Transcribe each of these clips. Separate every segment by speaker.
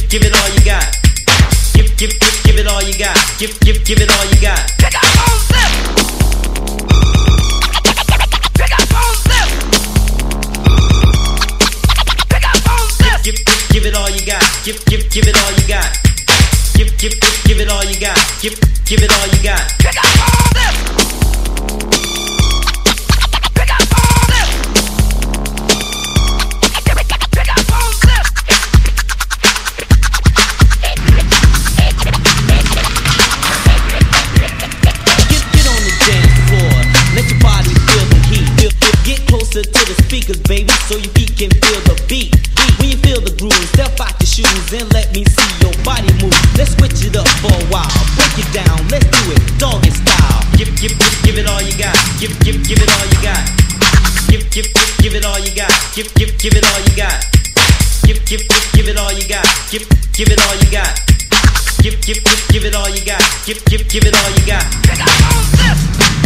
Speaker 1: give it all you got. Give it all you got. Give it all you got. Pick up on flip. Pick up on flip. Pick up on flip. Give it all you got. Give it all you got. Give it all you got. Give it all you got. Pick up on flip. Pick up on flip. Pick up on flip. Get on the dance floor. Let your body feel the heat. Get closer to the speakers, baby, so your feet can feel the beat. When you feel the groove, step out your shoes and let me see your body move. Let's switch it up for a while. Break it down, let's do it doggy style. Give it all you got. Give it all you got. Give it all you got. Give it all you got. Give it all you got. Give it all you got. Give it all you got. Give it all you got. Pick up on this.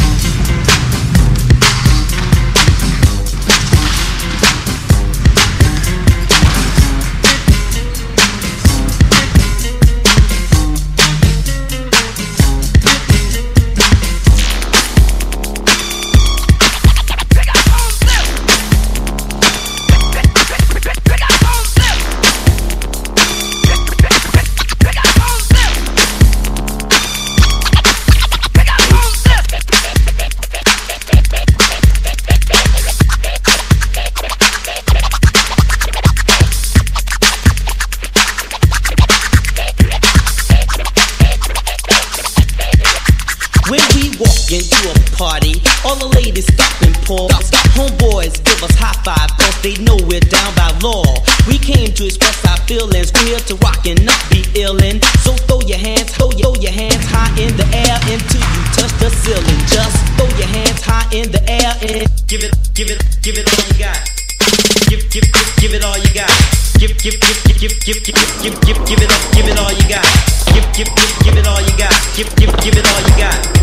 Speaker 1: Into a party, all the ladies stop and pause. Homeboys give us high five, cause they know we're down by law. We came to express our feelings, we're here to rock and not be illin'. So throw your hands high in the air until you touch the ceiling. Just throw your hands high in the air and give it all you got. Give it all you got. Give it all you got. Give it all you got. Give it all you got.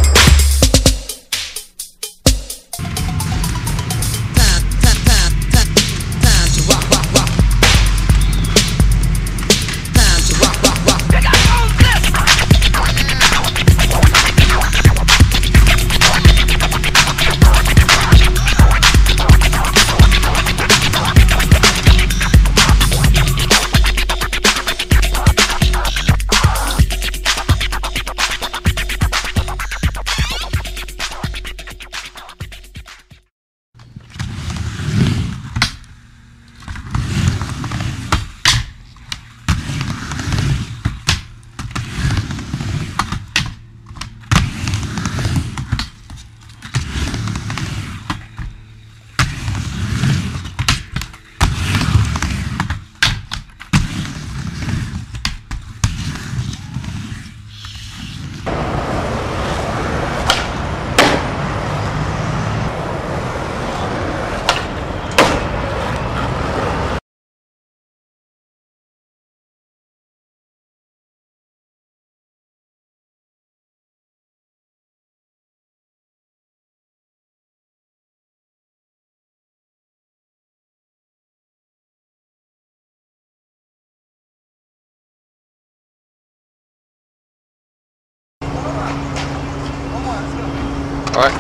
Speaker 2: All right.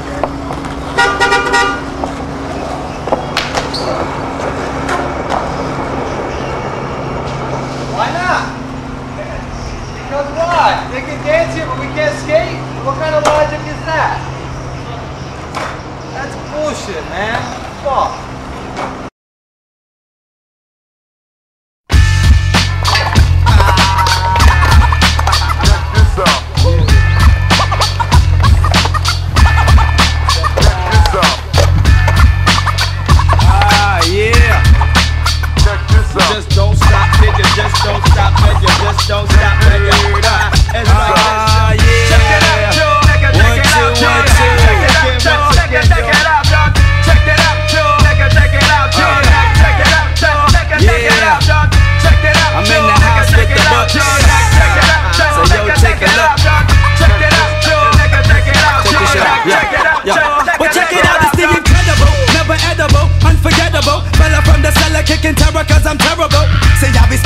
Speaker 3: Why not? Because why? They can dance here, but we can't skate? What kind of logic is that? That's bullshit, man. Fuck.
Speaker 4: Kicking terror cause I'm terrible. Say I be schooling them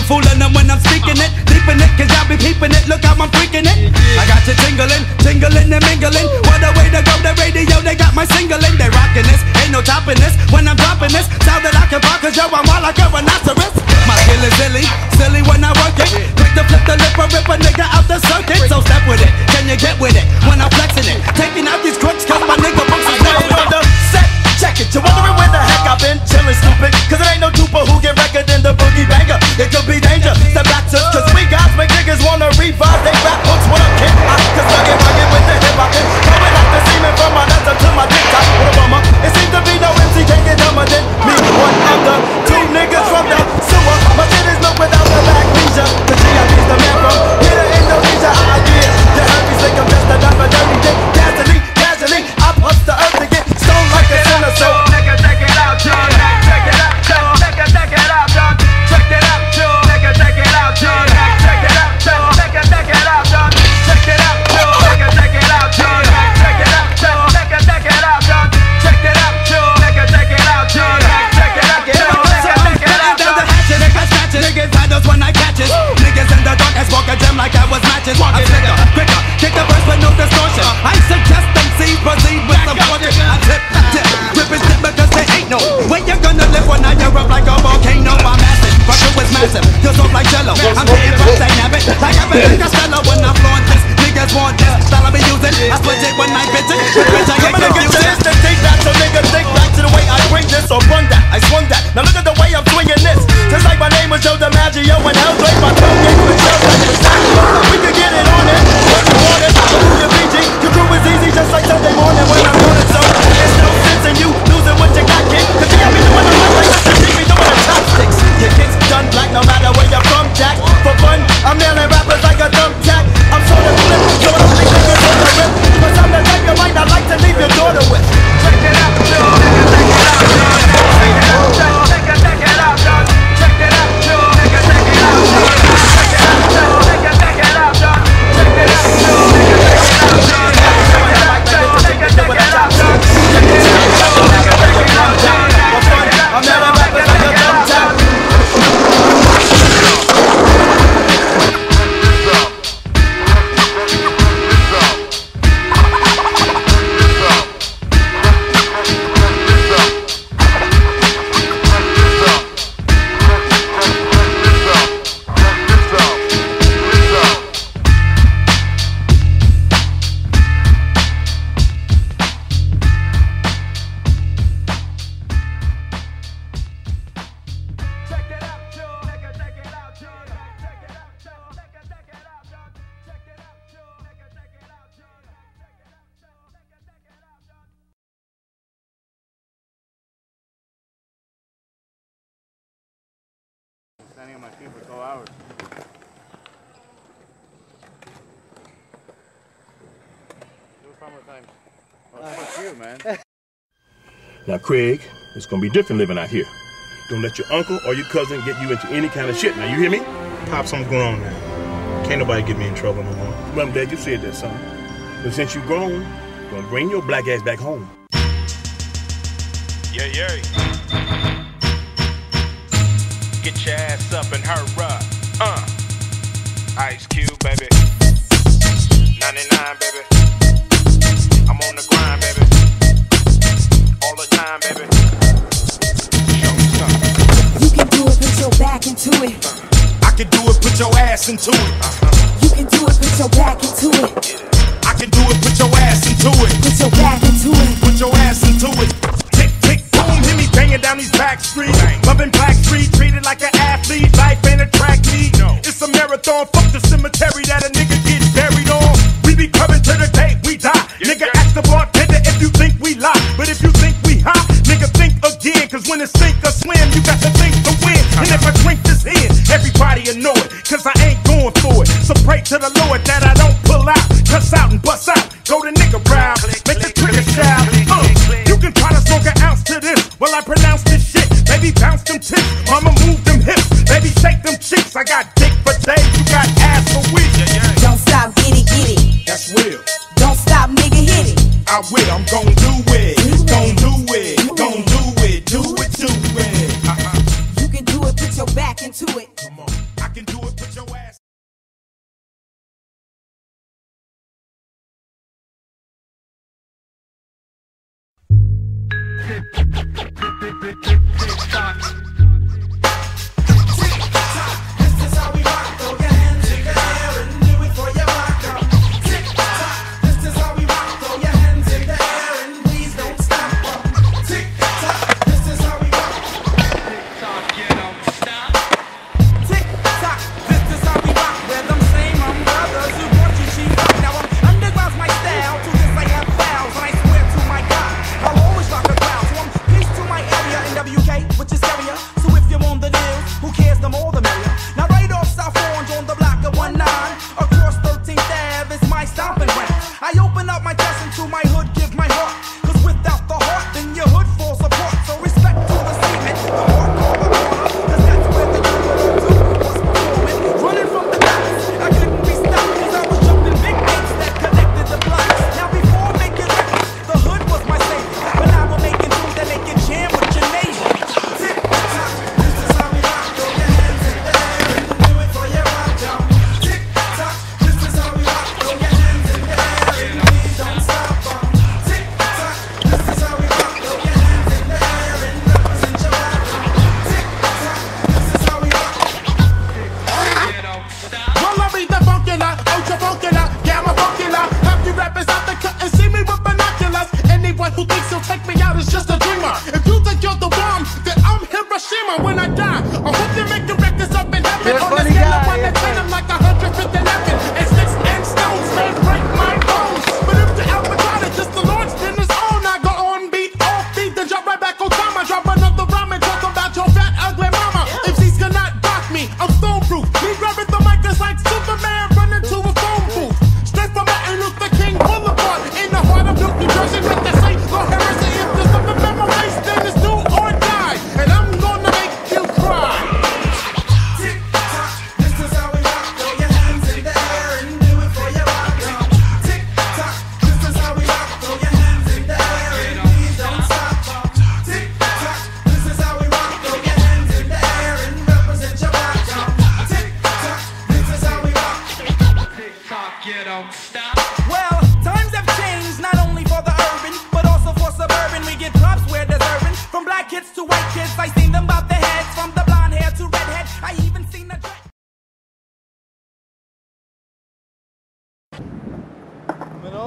Speaker 2: fooling them when I'm speaking it, deep in it, cause y'all be peeping it. Look how I'm freaking it. I got you tingling, tingling and mingling. What a way to go, the radio, they got my singling. They rocking this, ain't no topping this. When I'm dropping this, sound that I can rock, cause yo, I'm wild like a rhinoceros. My skill is silly, silly when I work it. Quick to flip the lip or rip a nigga out the circuit. So step with it, can you get with it? When I'm flexing it, taking out these crooks, cause my nigga books is never on the set. Check it, you're wondering where the heck I've been chillin', stupid. Cause it ain't no duper who get record in the boogie banger. It could be danger, step back to, cause we guys make niggas wanna revive they rap books. What up, kid? Cause rugged with the hip hop. Throwing out the semen from my nuts up to my dick top. What a bummer, it seems to be no MC can't get dumber than me. One of the two niggas from the sewer. My shit is look without the back leisure. The G.I.B's the man from here to Indonesia. Idea, the Hermes think I'm just another dirty dick. Casually, I bust the earth to get stoned like a sinner. So nigga, check it out, John. Check it out, John. Check it out, John. Check it out, John. Nigga, check it out, John. Check it out, John. Nigga, check it out, John. Check it out, John. Nigga, check it out, John. Check it out, John. Nigga, check it out, John. Check it out, John. Nigga, check it out, John. Check it out, John. Check it out, John. Niggas scratches, niggas handles when I catch it. Niggas in the dark, I smoke a gem like I was matches. I'm slicker, quicker, kick the verse with no distortion. I suggest MCs proceed with some fortune. I tip, rip his tip because there ain't no way you're gonna live when I erupt like a volcano. I'm massive, Russia was massive, you're soft like jello. I'm hitting from dynamic, like I'm a Costello when I flaunt this. Niggas want this, style I be using. I split it when I bitch it, bitch I get confused. To take that, so niggas think back to the way I bring this or run that. I swung that, now look at the way I'm swinging this. Just like my name was Joe DiMaggio and Hellblade, my tongue gave the show like the saxophone. We can get it on it, what you want it. Your BG, your crew is easy just like Sunday morning when I'm doing it. So there's no sense in you losing what you got, kid. Cause you got me doing the right like this, keep me doing the chopsticks. Your kid's done black no matter where you're from, Jack. For fun, I'm nailing rappers like a thumbtack. I'm sort of flip, so I don't think niggas on the rip. But I'm the type you might not like to leave your daughter with. Check it out, Joe. Check it out, Joe. Check it out, Joe. Check it out, Joe. Check it out, Joe. Check it out, Joe. Check it out, Joe. Check it out, Joe. Check it out, Joe. I'm never rapping like a thumbtack.
Speaker 4: Standing on my feet for 12 hours. Do it 5 more times. Oh, fuck you, man.
Speaker 5: Now, Craig, it's gonna be different living out here. Don't let your uncle or your cousin get you into any kind of shit. Now, you hear me?
Speaker 6: Pop, something's going on now. Can't nobody get me in trouble no more.
Speaker 5: Well, I'm glad you said that, son. But since you're grown, you're gonna bring your black ass back home.
Speaker 7: Yeah, yeah. Get your ass up and hurry up. Ice Cube, baby. 99, baby. I'm on the grind, baby. All the time, baby. Show me something.
Speaker 8: You can do it, put your back into it.
Speaker 7: I can do it, put your ass into it.
Speaker 8: You can do it, put your back into it.
Speaker 7: I can do it, put your ass into it.
Speaker 8: Put your back into it.
Speaker 7: Put your ass into it. Tick, tick, boom, hear me banging down these back streets. Loving Black Street, treated like an athlete. Life ain't a track meet. It's a marathon, fuck the cemetery that a nigga gets buried on. We be coming to the day we die. Nigga, ask the bartender if you think we lie. But if you think we hot, nigga, think again. Cause when it's sink or swim, you got to think to win. And if I drink this in, everybody will know it. Cause I ain't going for it. So pray to the Lord that I don't pull out. Cuss out and bust out. Go to nigga round. Make the trigger shout. You can try to smoke an ounce to this while I pronounce this shit. Baby, bounce them tips. Mama, move them hips. Baby, shake them cheeks. I got dick for days. You got ass for weeks.
Speaker 8: Don't stop, get it, get it.
Speaker 7: That's real.
Speaker 8: Don't stop, nigga, hit it.
Speaker 7: I will. I'm gon' do it. Gon' do it. Gon' do it. Do it, do it.
Speaker 8: You can do it, put your back into it.
Speaker 7: Come on. I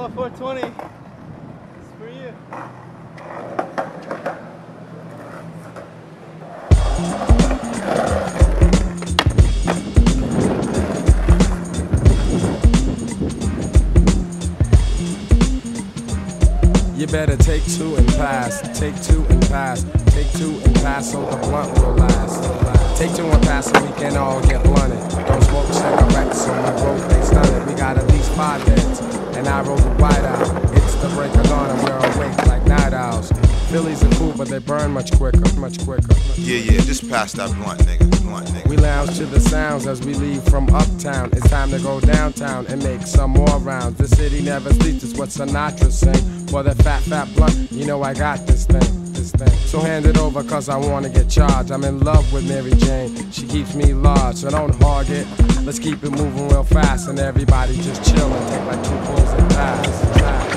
Speaker 3: Oh, 420. It's for you.
Speaker 9: You better take two and pass, take two and pass, take two and pass so the blunt will last. Take two and pass so we can all get blunted. Don't smoke cigarettes so my growth ain't stunted. We got at least 5 heads, and I roll the white out. It's the break of dawn and we're awake like night owls. Phillies are cool, but they burn much quicker, much quicker.
Speaker 10: Yeah, just pass that blunt, nigga.
Speaker 9: We lounge to the sounds as we leave from uptown. It's time to go downtown and make some more rounds. The city never sleeps, it's what Sinatra sang. For that fat blunt, you know I got this thing. So hand it over cause I wanna get charged. I'm in love with Mary Jane, she keeps me large. So don't hog it, let's keep it moving real fast. And everybody just chill and take like 2 pulls and pass.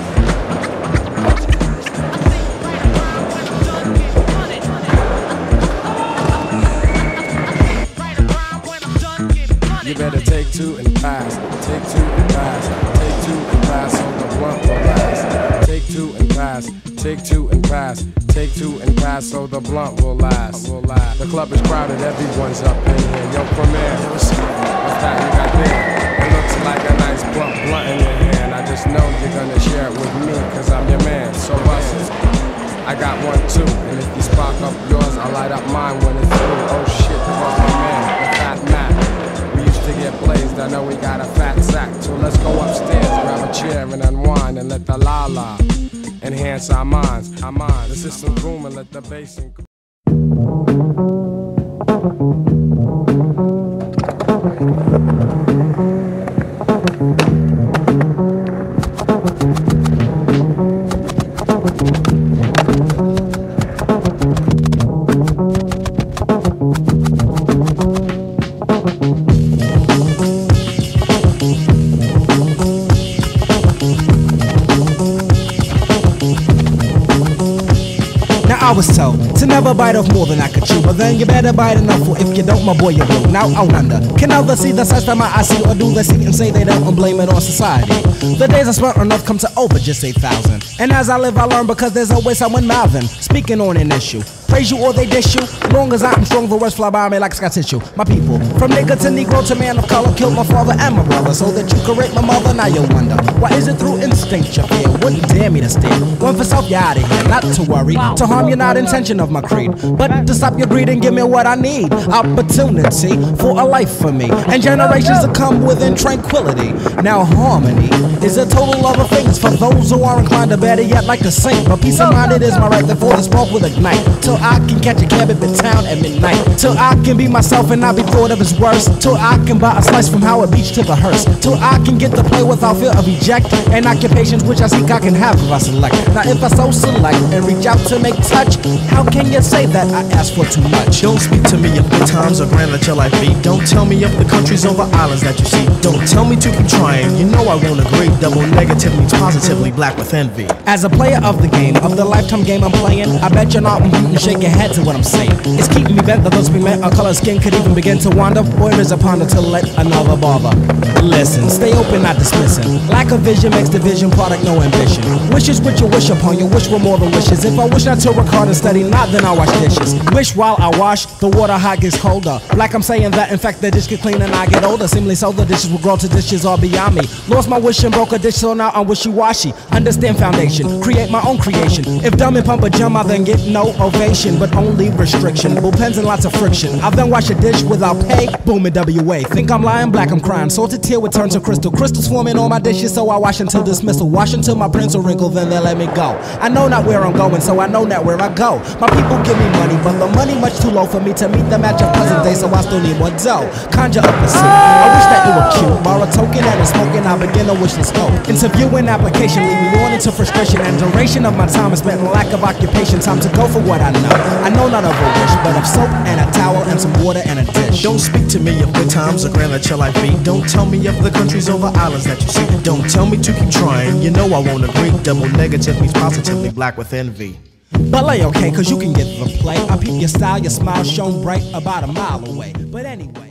Speaker 9: You better take two and pass, take two and pass, take two and pass so the blunt will last. Take two and pass, take two and pass, take two and pass so the blunt will last. The club is crowded, everyone's up in here. Yo, Premier, what's that you got there? It looks like a nice blunt in your hand. I just know you're gonna share it with me, cause I'm your man, so bust it. I got one too, and if you spark up yours, I'll light up mine when it's through. Oh shit, cause my man, the fat Mac. To get blazed, I know we got a fat sack. So let's go upstairs, grab a chair and unwind and let the la-la enhance our minds. The system's booming, let the bass in.
Speaker 11: I was told to never bite off more than I could chew, but then you better bite enough, for if you don't, my boy, you're blue. Now I wonder, can others see the size that my eyes see, or do they see and say they don't and blame it on society? The days I spent on earth come to over just 8,000, and as I live I learn because there's always someone mouthing, speaking on an issue. Praise you or they dish you, long as I'm strong the words fly by me like sky tissue. My people, from nigga to negro to man of color, killed my father and my brother so that you could rape my mother. Now you wonder, why is it through instinct you fear? Wouldn't dare me to steer. One for self, you're out of here, not to worry. To harm you, not intention of my creed, but to stop your greed and give me what I need. Opportunity for a life for me, and generations to come within tranquility. Now harmony is a total other things for those who are inclined to better yet like to sing. But peace of mind it is my right, therefore the spark will ignite. Till I can catch a cab at Midtown at midnight. Till I can be myself and not be thought of as worse. Till I can buy a slice from Howard Beach to the hearse. Till I can get to play without fear of eject. And occupations which I seek I can have if I select. Now if I so select and reach out to make touch, how can you say that I ask for too much?
Speaker 12: Don't speak to me of the times or grand that your life be. Don't tell me of the countries over islands that you see. Don't tell me to keep trying, you know I won't agree. Double negative means positively black with envy.
Speaker 11: As a player of the game, of the lifetime game I'm playing, I bet you're not shake your head to what I'm saying. It's keeping me bent, the those be meant, a color skin could even begin to wander. Or it is a ponder to let another bother. Listen, stay open, not dismissing. Lack of vision makes the vision product no ambition. Wishes what you wish upon, your wish were more than wishes. If I wish not to work hard and study, not then I wash dishes. Wish while I wash, the water hot gets colder. Like I'm saying that, in fact, the dish get clean and I get older. Seemingly so the dishes will grow to dishes all beyond me. Lost my wish and broke a dish, so now I'm wishy-washy. Understand foundation, create my own creation. If dumb and pump a jump, I then get no ovation, but only restriction. Bullpens and lots of friction. I then wash a dish without pay, boom in WA. Think I'm lying, black I'm crying. Salted tear would turn to crystal. Crystals forming on my dishes, so I wash until dismissal. Wash until my prints are wrinkled, then they let me go. I know not where I'm going, so I know not where I go. My people give me money, but the money much too low for me to meet the match of present day, so I still need more dough. Conjure up a scene. I wish that it were cute. Borrow a token and a smoking, I begin a wishless hope. Interviewing application, leave me on into frustration. And duration of my time is spent in lack of occupation. Time to go for what I know. I know not of a wish, but of soap and a towel and some water and a dish.
Speaker 12: Don't speak to me of good times or grand that your life be. Don't tell me of the countries over islands that you see. Don't tell me to keep trying, you know I won't agree. Double negative means positively black with envy.
Speaker 11: But lay okay, cause you can get the play. I peep your style, your smile shone bright about a mile away. But anyway.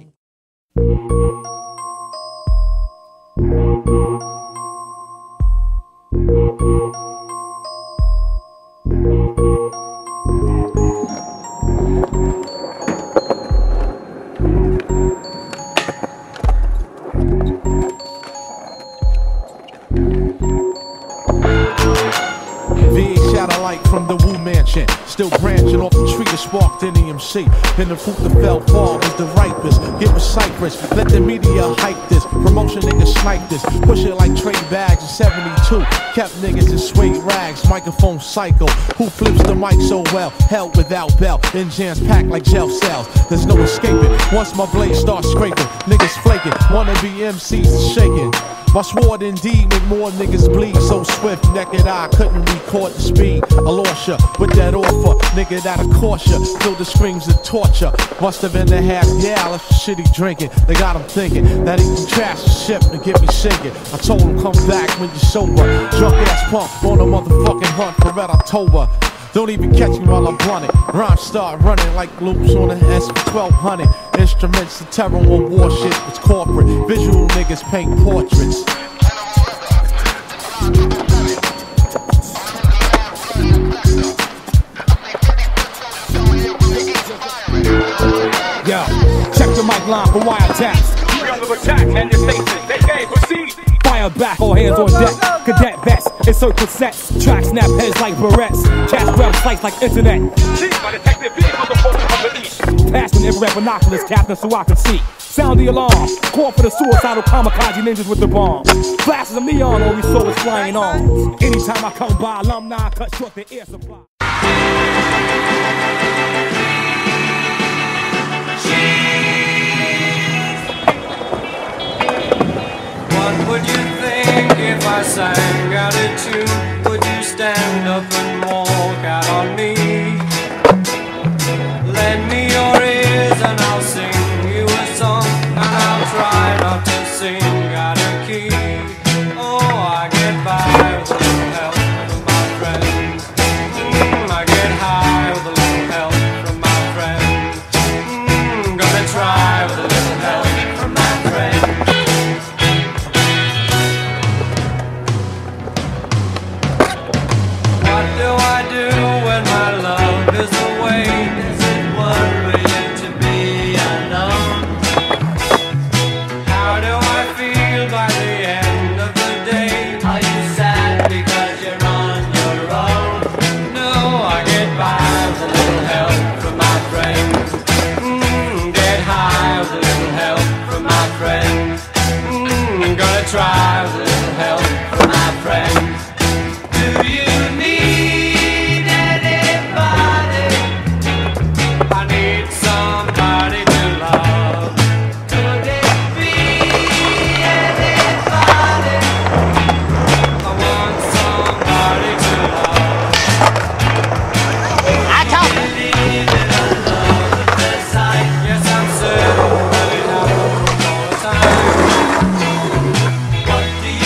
Speaker 13: MC. In the fruit the fell fall is the ripest. Get with Cypress, let the media hype this. Promotion niggas snipe this. Push it like trade bags in 72. Kept niggas in suede rags, microphone psycho. Who flips the mic so well? Hell without bell. In jams packed like jail cells. There's no escaping. Once my blade starts scraping, niggas flaking. Wanna be MCs shaking. My sword indeed make more niggas bleed. So swift, naked eye couldn't record the speed. I lost ya with that offer, nigga that'll cost ya. Feel the screams of torture. Must have been the half gal if shit he drinking. They got him thinking that he can trash the ship and get me sinking. I told him come back when you're sober. Drunk ass punk on a motherfucking hunt for Red October. Don't even catch me while I'm blunted. Rhymes start running like loops on an S1200. Instruments of terror on war shit. It's corporate. Visual niggas paint portraits.
Speaker 14: Yo, check the mic line for wiretaps.
Speaker 15: We under attack and your station. They can't proceed.
Speaker 14: Fire back, all hands on deck. Cadet vets, encircle sets. Track snap heads like barrettes. Cast web slice like internet.
Speaker 15: Chief, my detective vehicles are posted from the east.
Speaker 14: Passing infrared binoculars, captain, so I can see. Sound the alarm. Call for the suicidal kamikaze ninjas with the bomb. Flashes of neon, all we saw was flying arms. Anytime I come by, alumni cut short the air supply.
Speaker 16: What would you think if I sang out a tune? Would you stand up and walk out on me? Lend me your ears and I'll sing you a song, and I'll try not to sing out of key. Oh, I get by with a little help from my friends. I get high with a little help from my friends. Gonna try with a little help from my friends. What do I do when my love is away? Is it worrying to be alone? How do I feel by the end of the day? Are you sad because you're on your own? No, I get by with a little help from my friends. Get high with a little help from my friends. Gonna try with a little help from my friends. Do you need anybody? I need somebody to love. Could it be anybody? I want somebody to love. I talk. Believe in a love at first sight. Yes, I'm certain that it happens all the time. What do you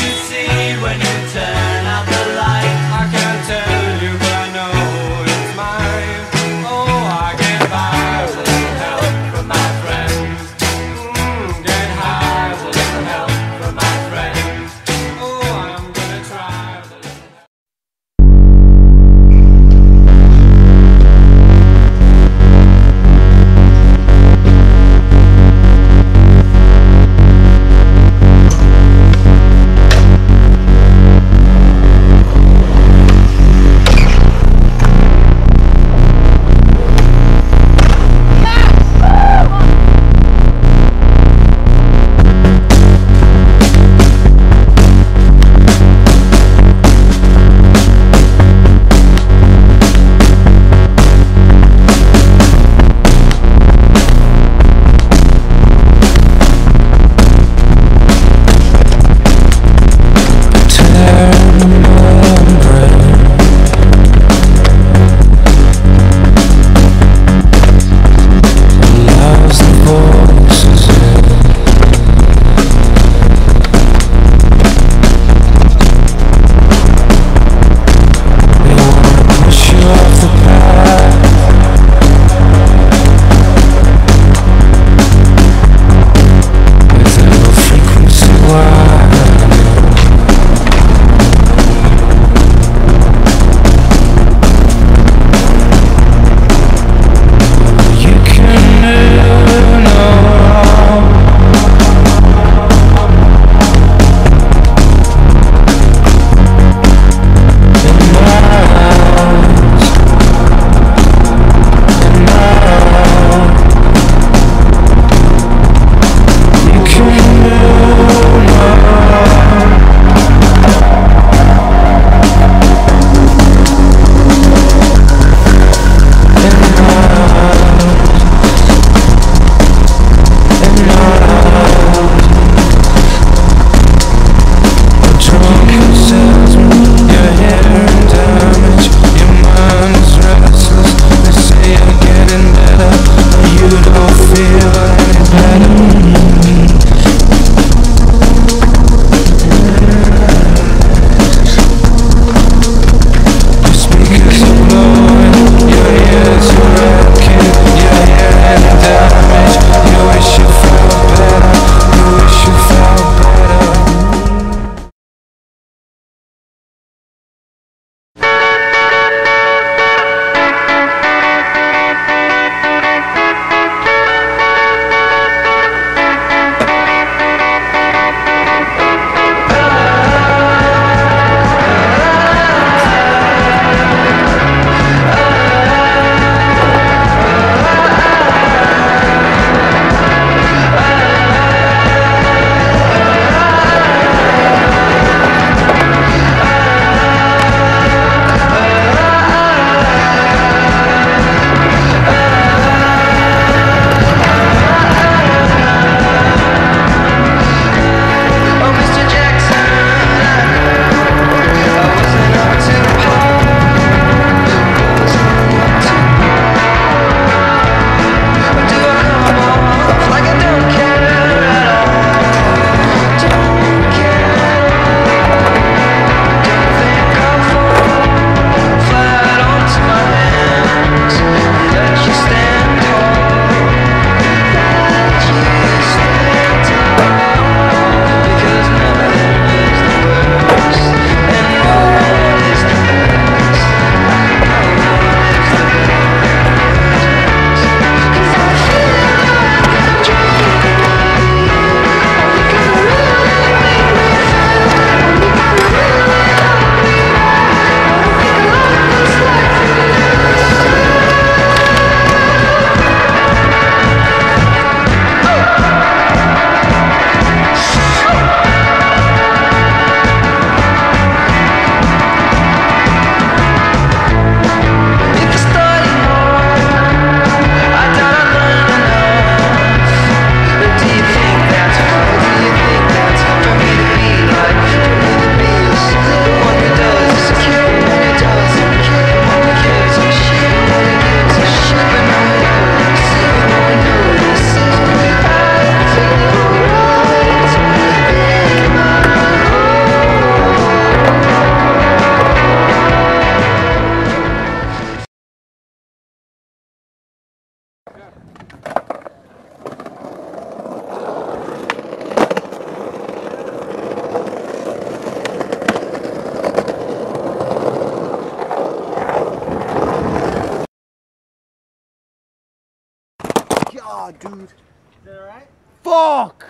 Speaker 3: Oh, dude. Is it alright?
Speaker 13: Fuck!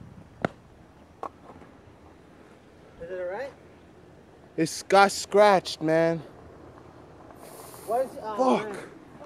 Speaker 3: Is it alright?
Speaker 13: It's got scratched, man.
Speaker 3: What is it? Oh,
Speaker 13: Fuck.
Speaker 3: man.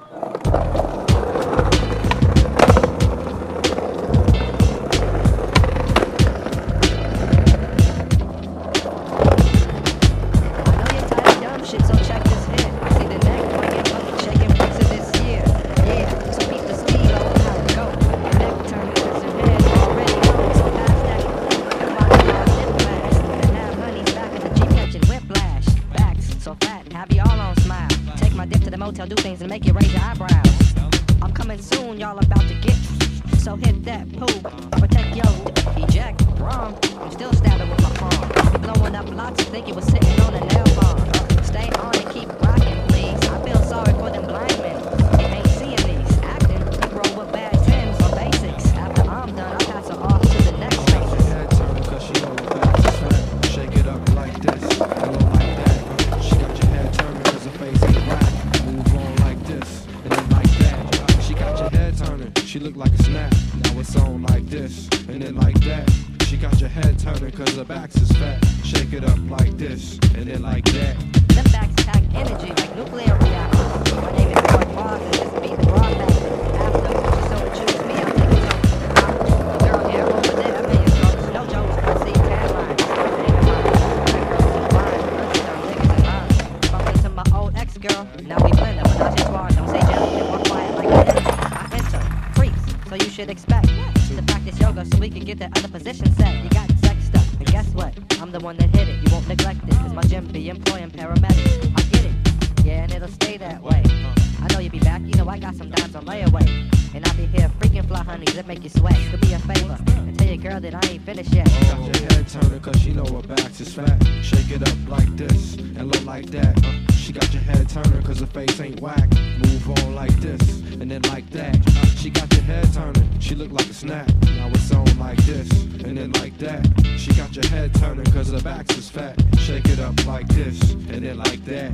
Speaker 17: Shit, so check this here. I see the neck pointing, fucking shaking bricks of this year. Yeah, so keep the speed on how it go. Your neck turning with your head already home. So fast that your body lost it fast. And have honey back in the Jeep catching whiplash. Backs so fat and have you all on smile. Take my dip to the motel, do things and make you raise your eyebrows. I'm coming soon, y'all about to get. So hit that poop, protect yo, eject, wrong. I'm still stabbing with my palm. Blowing up lots, think it was sitting on a nail bomb. Stay on and keep rocking, please. I feel sorry for them blind men. They ain't seeing these. Acting, you grow with bad trends or basics. After I'm done, I'll pass her off to the next place.
Speaker 9: Head turn, cause she know the back is fat. Shake it up like this, hello like that. She got your head turning cause her face ain't whack. Move on like this, and then like that. She got your head turning, she look like a snap. Now it's on like this, and then like that. She got your head turning cause her back is fat. Shake it up like this, and then like that.
Speaker 17: Them backs pack energy like nuclear reactors. My name is Boy Bars and just beat the broad back. After, she so to choose me, I'm taking jokes to the top. The girl here over there, a million strokes. No jokes, I see tan lines. Name in mind. That girl's so fine, bunch of dumb niggas in line. Bumped into my old ex-girl, now we blend up. But not just one, don't say jelly, and walk quiet like that. I enter, freaks, so you should expect to practice yoga so we can get that other position set. You got sex stuff, and guess what? I'm the one that hit it, you won't neglect it. Cause my gym be employing paramedics. I get it, yeah, and it'll stay that way. I know you be back, you know I got some dimes on layaway. And I'll be here freaking fly honeys that make you sweat. Do me a favor, and tell your girl that I ain't finished yet.
Speaker 9: Got your head turning cause she know her back is fat. Shake it up like this, and look like that. She got your head turning cause her face ain't whack. Move on like this, and then like that. She got your head turning, she look like a snap. Now it's on like this, and then like that. She got your head turning cause her back is fat. Shake it up like this, and then like that.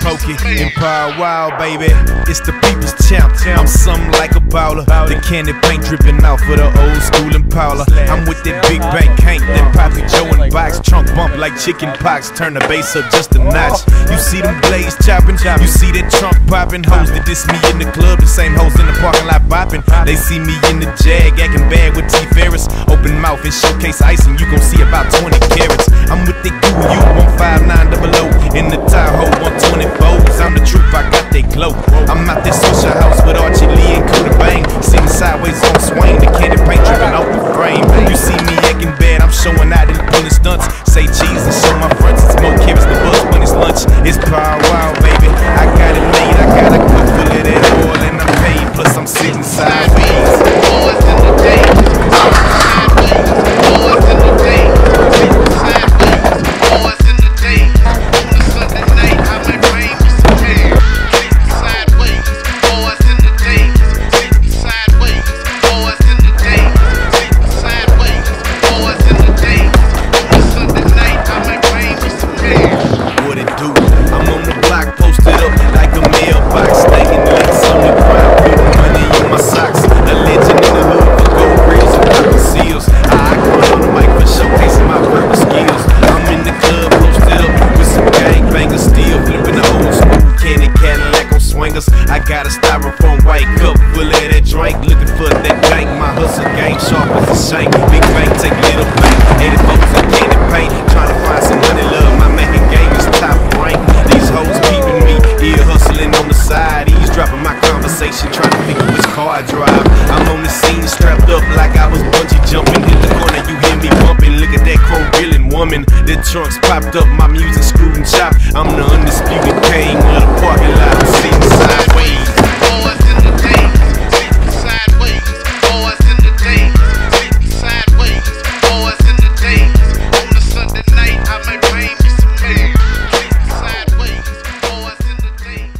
Speaker 18: Pokey, Empire Wild, baby. It's the people's champ. I'm something like a bowler. The candy paint dripping out for the old school Impala. I'm with that big bank Hank, that Poppy Joe and box. Trunk bump like chicken pox. Turn the bass up just a notch. You see them blades chopping. You see that trunk popping. Hoes that diss me in the club. The same hoes in the parking lot bopping. They see me in the Jag, acting bad with T. Ferris. Open mouth and showcase icing. You gon' see about 20 carats. I'm with the goo, you 15900 in the Tahoe 124s. I'm the truth, I got that glow. I'm out there social house with Archie Lee and Kuda Bang. Sitting sideways on swing, the candy paint dripping off the frame. You see me acting bad, I'm showing out and pulling stunts. Say cheese and show my fronts. It's more carrots than buzz when it's lunch. It's Power Wild, baby. I got it made, I got a cup full of that oil and I'm paid. Plus I'm sitting sideways. Boys in the day, sideways. Boys in the day, sitting sideways. Boys in the day, on a Sunday night, I might rain me some hair. Sitting sideways. Boys in the day, sitting sideways. Boys in the day, sitting sideways. Boys in the day, on a Sunday night, I might rain me some hair. What it do? I'm on the block, posted up like a mailbox, staying links on the ground, putting money in my socks. A legend in the hood for gold grills and purple seals. I run on the mic for showcasing my verbal skills. I'm in the club, posted up with some gangbangers, still flipping the old school candy Cadillac on swingers. I got a styrofoam white cup full of that drink, looking for that dank. My hustle game sharp as a shank. Big bank, take little bank. 84s and candy paint, trying to find some money, love. My making game is top rank. These hoes keeping me ear hustling on the side, eavesdropping my conversation, trying to figure which car I drive. I'm on the scene strapped up like I was bungee jumping. In the corner you hear me bumping. Look at that chrome grilling woman. The trunks popped up, my music screwed and chopped. I'm the undisputed king of the parking lot. I'm sitting sideways. Boys in the days, sitting sideways. Boys in the days, sitting sideways. Boys in the days, on a Sunday night I might rain me some hair. Sitting sideways. Boys in the days.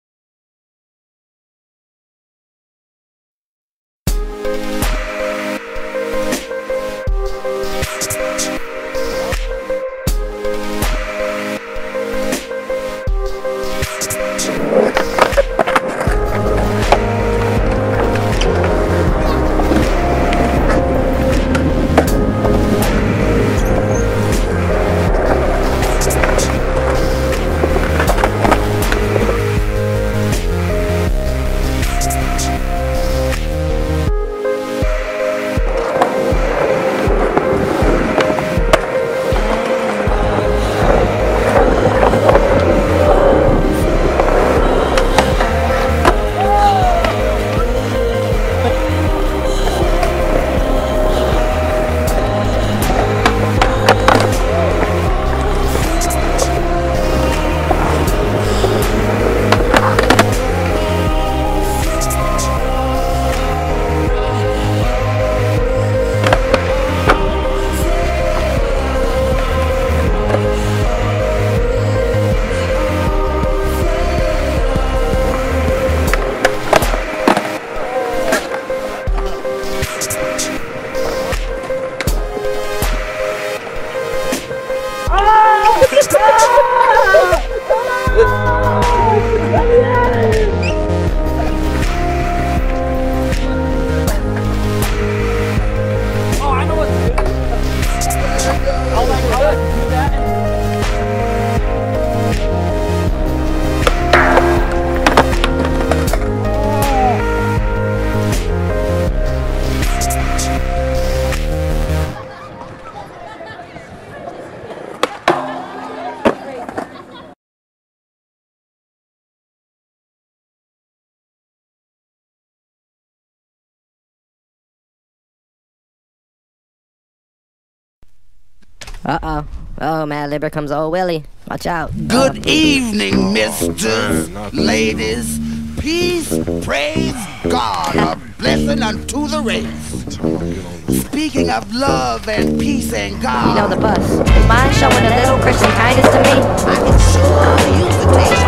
Speaker 17: Uh-oh. Oh, Mad Lib, here comes old Willie. Watch out.
Speaker 19: Good evening, misters, ladies. Peace, praise God, a blessing unto the race. Speaking of love and peace and God.
Speaker 17: You know the bus. Is mine showing a little Christian kindness to me?
Speaker 19: I can sure use the taste.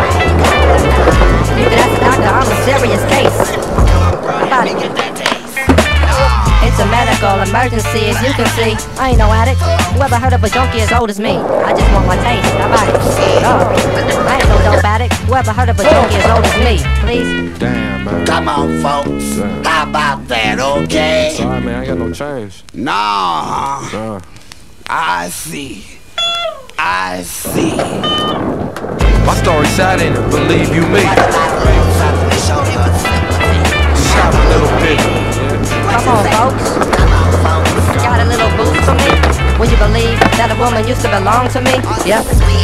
Speaker 17: You can ask the doctor, I'm a serious case. About it. It's a medical emergency, as you can see. I ain't no addict. Whoever heard of a junkie as old as me? I just want my taste. How about it? Oh, I ain't no dope addict. Whoever ever heard of a junkie as old as me? Please?
Speaker 20: Damn, man.
Speaker 19: Come on, folks.
Speaker 20: Damn.
Speaker 19: How about that, okay?
Speaker 20: Sorry, man. I ain't got no change.
Speaker 19: Nah. I see. I see.
Speaker 20: My story sad, ain't it? Believe you me. Shop a little bit.
Speaker 17: Come on, folks. Got a little boost for me? Would you believe that a woman used to belong to me? Yep.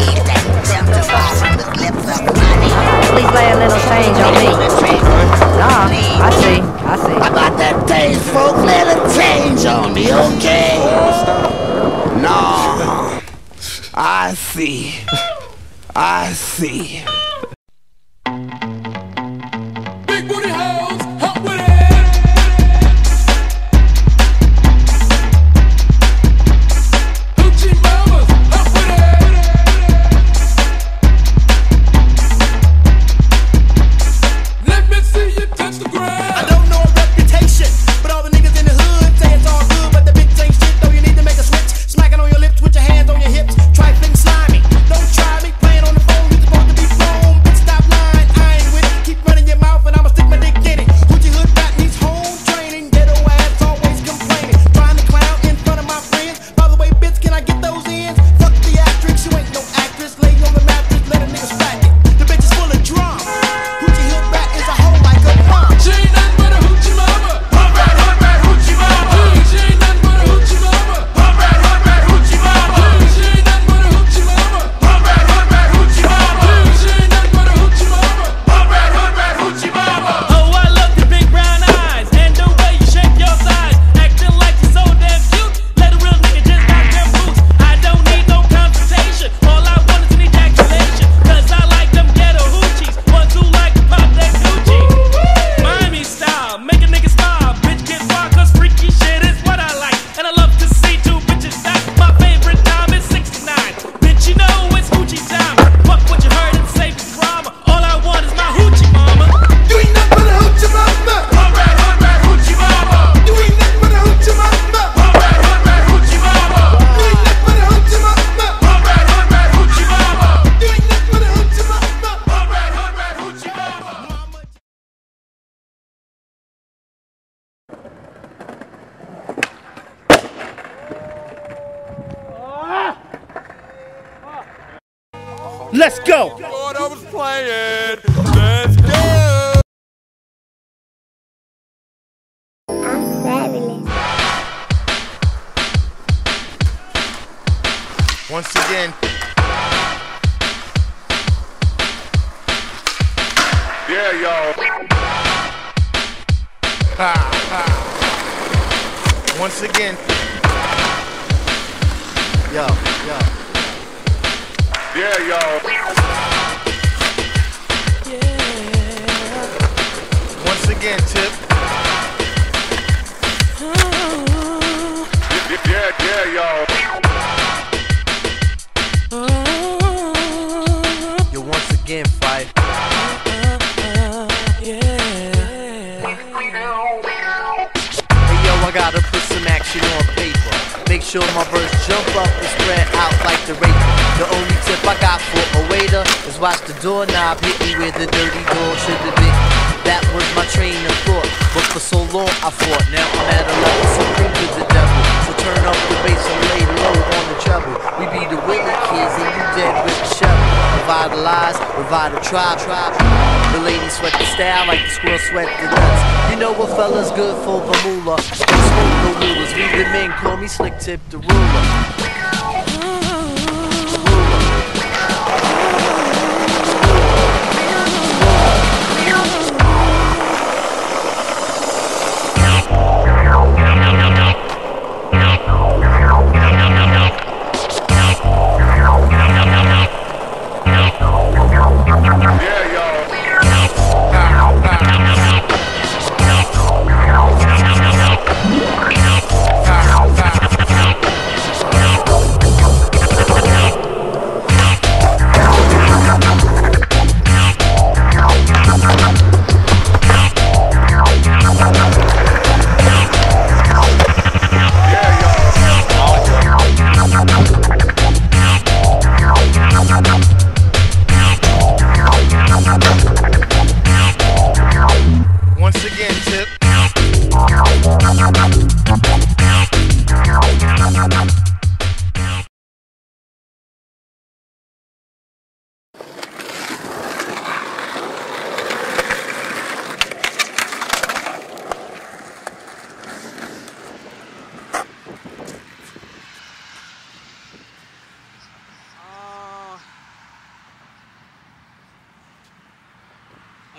Speaker 17: Please lay a little change on me. Nah, I see.
Speaker 19: How about that thing, folks? Lay a change on me, okay? Nah. I see. I see.
Speaker 16: Big booty hoes, help with it. Hoochie mamas, help with it. Let me see you touch the ground.
Speaker 12: I don't know a reputation, but all the niggas in the hood say it's all good, but the bitch ain't shit, though you need to make a switch. Smacking on your lips with your hands on your hips, trifling slimy. Don't try me, playing on the phone, you supposed to be grown. Bitch, stop lying, I ain't with it. Keep running your mouth and I'ma stick my dick in it. Hoochie hood rap needs home training. Ghetto ass always complaining, trying to clown in front of my friends. By the way, bitch, can I get those ends? Fuck the actress, you ain't no actress. Lay on the mattress, let a nigga smack it. The bitch is full of drama. Hoochie hood rap is a hoe like a bomb.
Speaker 16: She ain't nothing but a hoochie mama. Hood rat, hoochie mama. She ain't nothing but a hoochie mama. Hood rat, hoochie mama. She ain't nothing but a hoochie mama. Hood rat, hoochie mama. She ain't nothing but a hoochie mama. Hood rat, hoochie mama.
Speaker 1: Oh, I love your big brown eyes and the way you shake your thighs, acting like you're so damn cute. Let a real nigga just knock them boots. I don't need no confrontation. All I want is an ejaculation. 'Cause I like them ghetto hoochies, ones who like to pop that coochie. Miami style, make a nigga smile. Bitch get wild 'cause freaky shit is what I like. And I love to see two bitches die. My favorite time is 69. Bitch, you know it's hoochie time. Fuck what you heard and save the drama. All I want is my hoochie mama.
Speaker 12: You ain't nothing but a hoochie mama.
Speaker 16: Hood rat, hoochie mama.
Speaker 12: You ain't nothing but a hoochie mama.
Speaker 16: Hood rat, hoochie mama.
Speaker 12: You ain't nothing but a hoochie mama.
Speaker 16: Hood rat, hoochie mama.
Speaker 12: You ain't nothing but a hoochie mama.
Speaker 16: Hood rat, hoochie mama.
Speaker 2: Let's go.
Speaker 16: Lord, I was playing. Let's go.
Speaker 21: I'm fabulous.
Speaker 10: Once again,
Speaker 15: Yeah, y'all.
Speaker 10: once again. Yo.
Speaker 15: Yeah, y'all.
Speaker 10: Once again, Tip.
Speaker 15: Yeah, y'all.
Speaker 10: Yo, once again, fight. Hey, yo, I gotta put some action on paper. Make sure my verse jump up and spread out like the raper. The only tip I got for a waiter is watch the doorknob hit me where the dirty door should have been. That was my train of thought, but for so long I fought. Now I'm at a level supreme to the devil. So turn up the bass and lay low on the treble. We be the Willie kids and you dead with the shovel. Revitalize, revive the tribe. The ladies sweat the style like the squirrel sweat the nuts. You know what fella's good for the moolah. We smoke no rulers, we the men call me Slick Tip the ruler.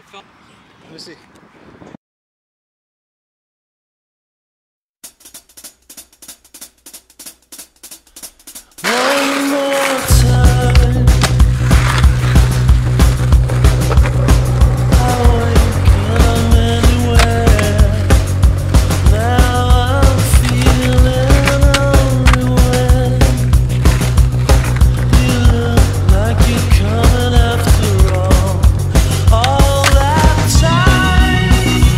Speaker 3: Let me see.
Speaker 16: One more time, how are you come anywhere? Now I'm feeling unaware. You look like you're coming after all that time.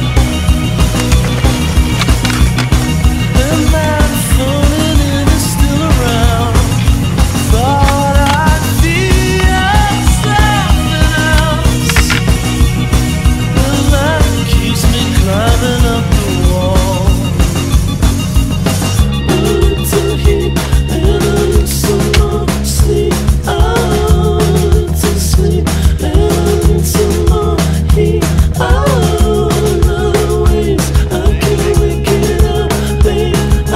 Speaker 16: The man phoning in is still around. Thought I'd be something else. The man keeps me climbing up the wall. Until he and some more sleep. To sleep and some more heat. Other ways I can wake it up, babe.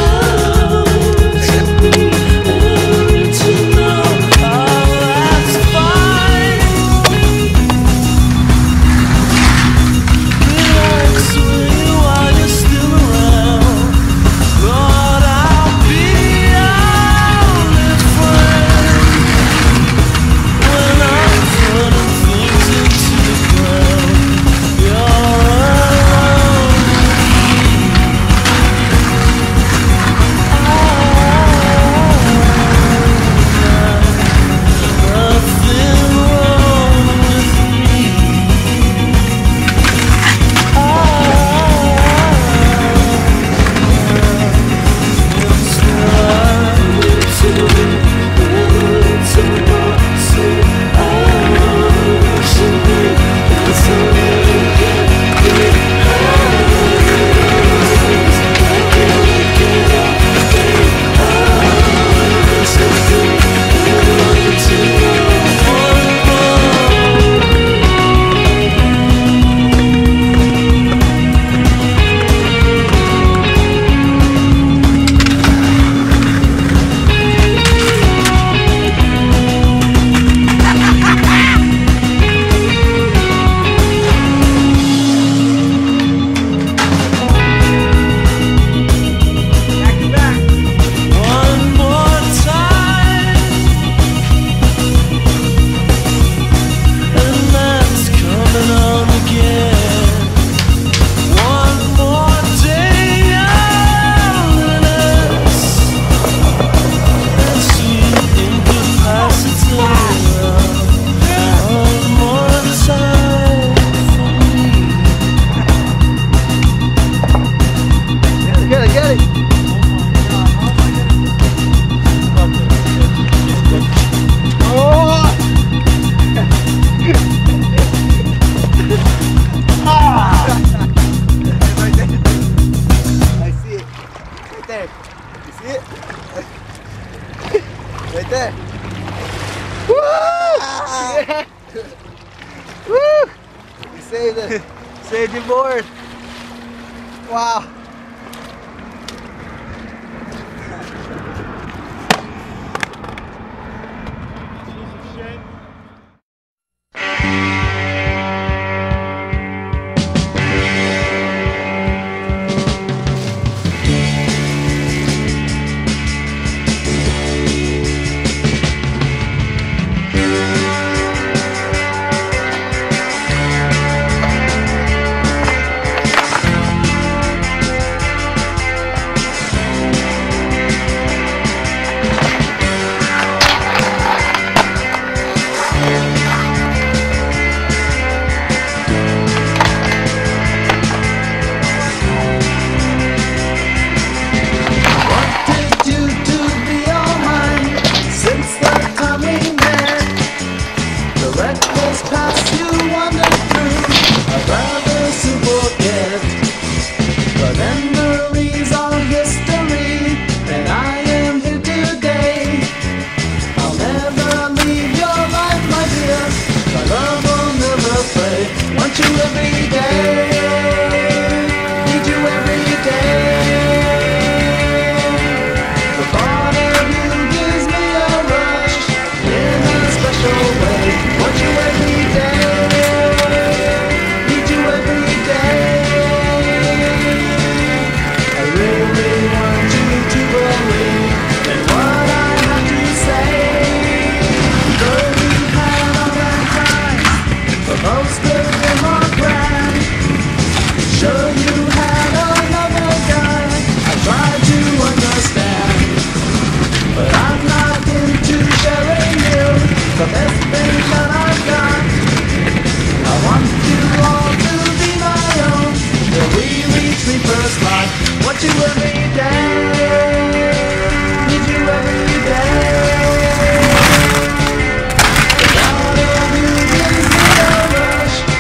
Speaker 16: One more time, and that's coming on again. One more day of loneliness and sweet incapacity. One more time for me.
Speaker 3: Get it, get it. I see it. Right there. You see it? Right there. Woo! Yeah. Woo! You saved it. Saved your board. Wow.
Speaker 16: most of them are grand. Sure you had another guy, I tried to understand, but I'm not into sharing you the best thing that I've got. I want you all to be my own till we reach the first light. Want you every day, need you every day. The thought of you gives me a rush.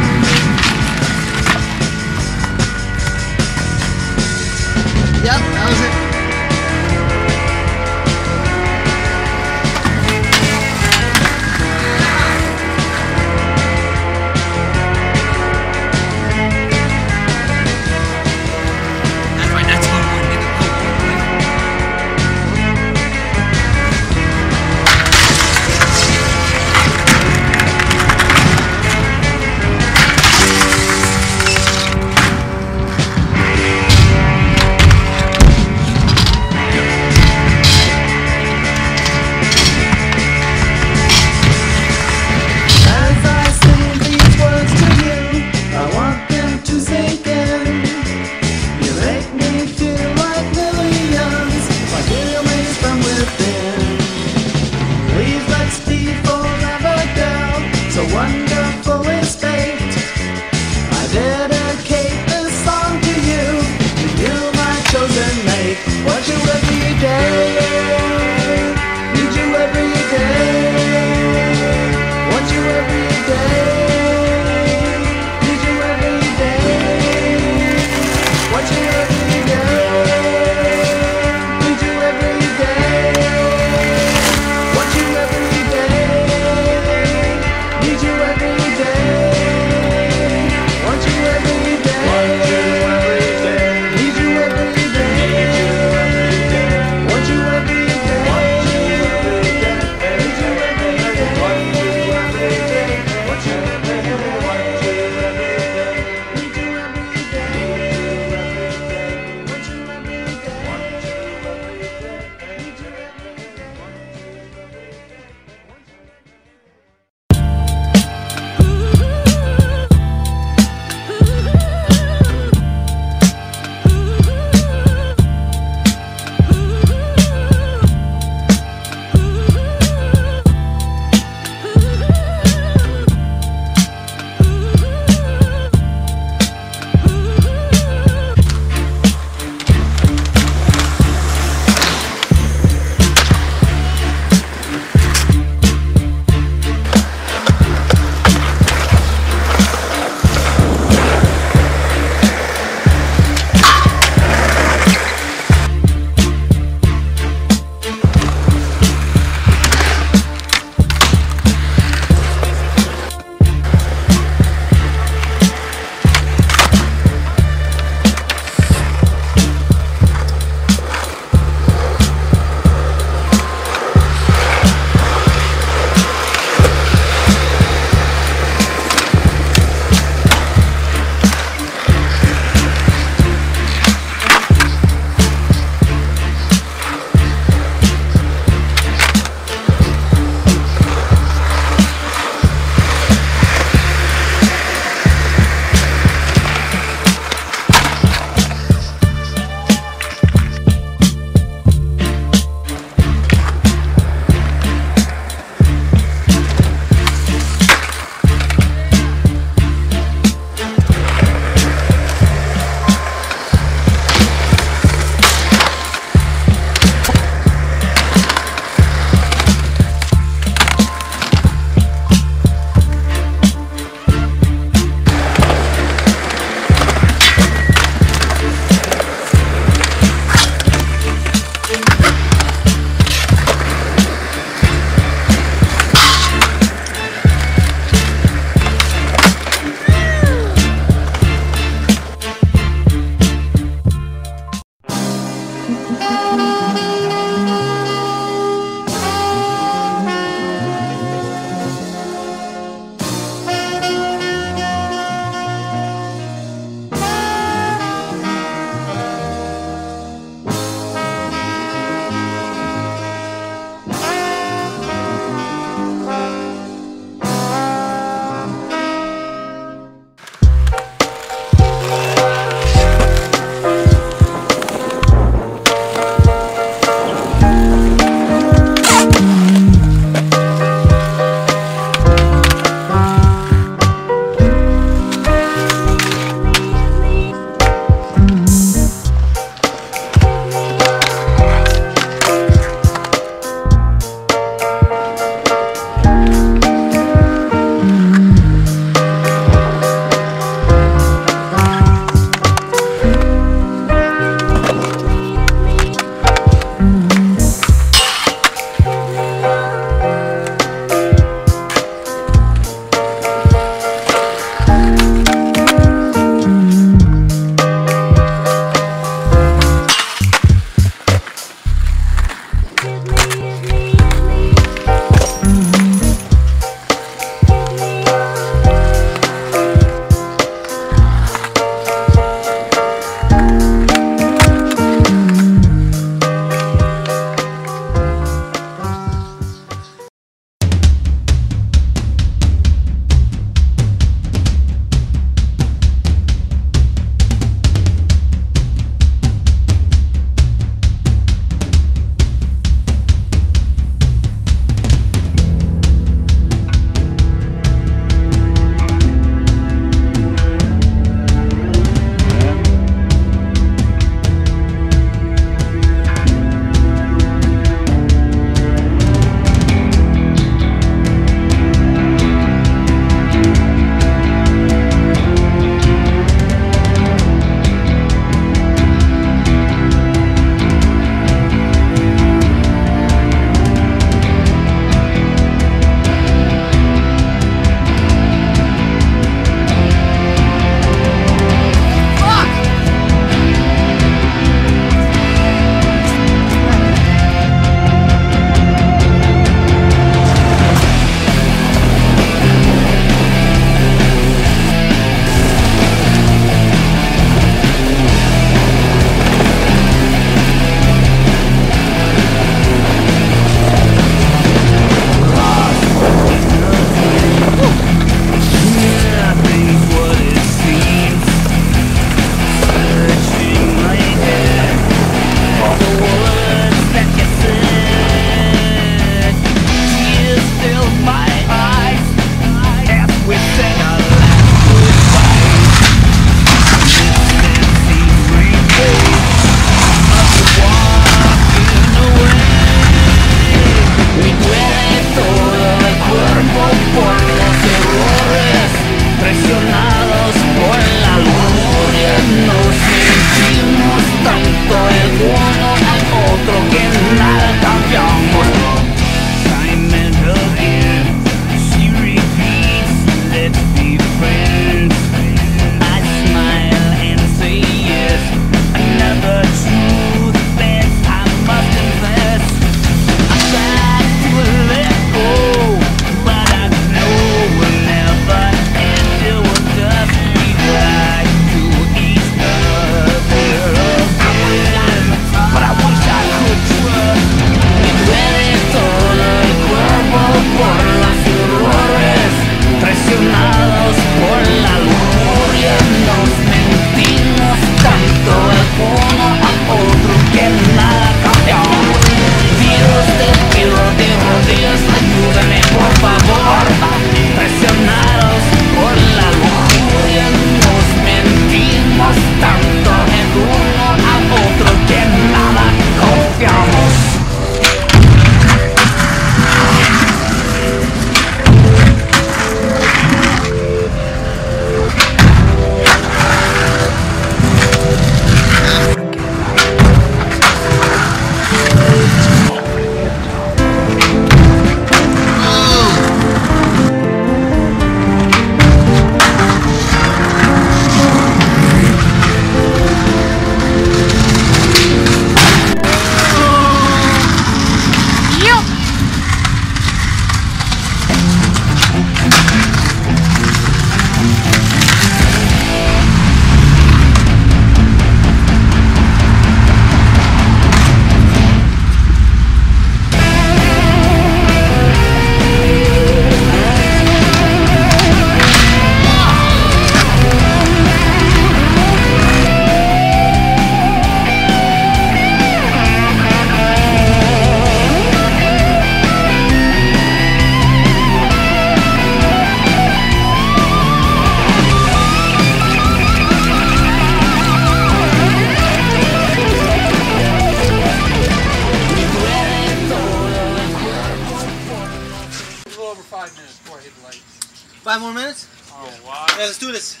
Speaker 3: 5 more minutes?
Speaker 4: Oh, wow.
Speaker 3: Yeah, let's do this.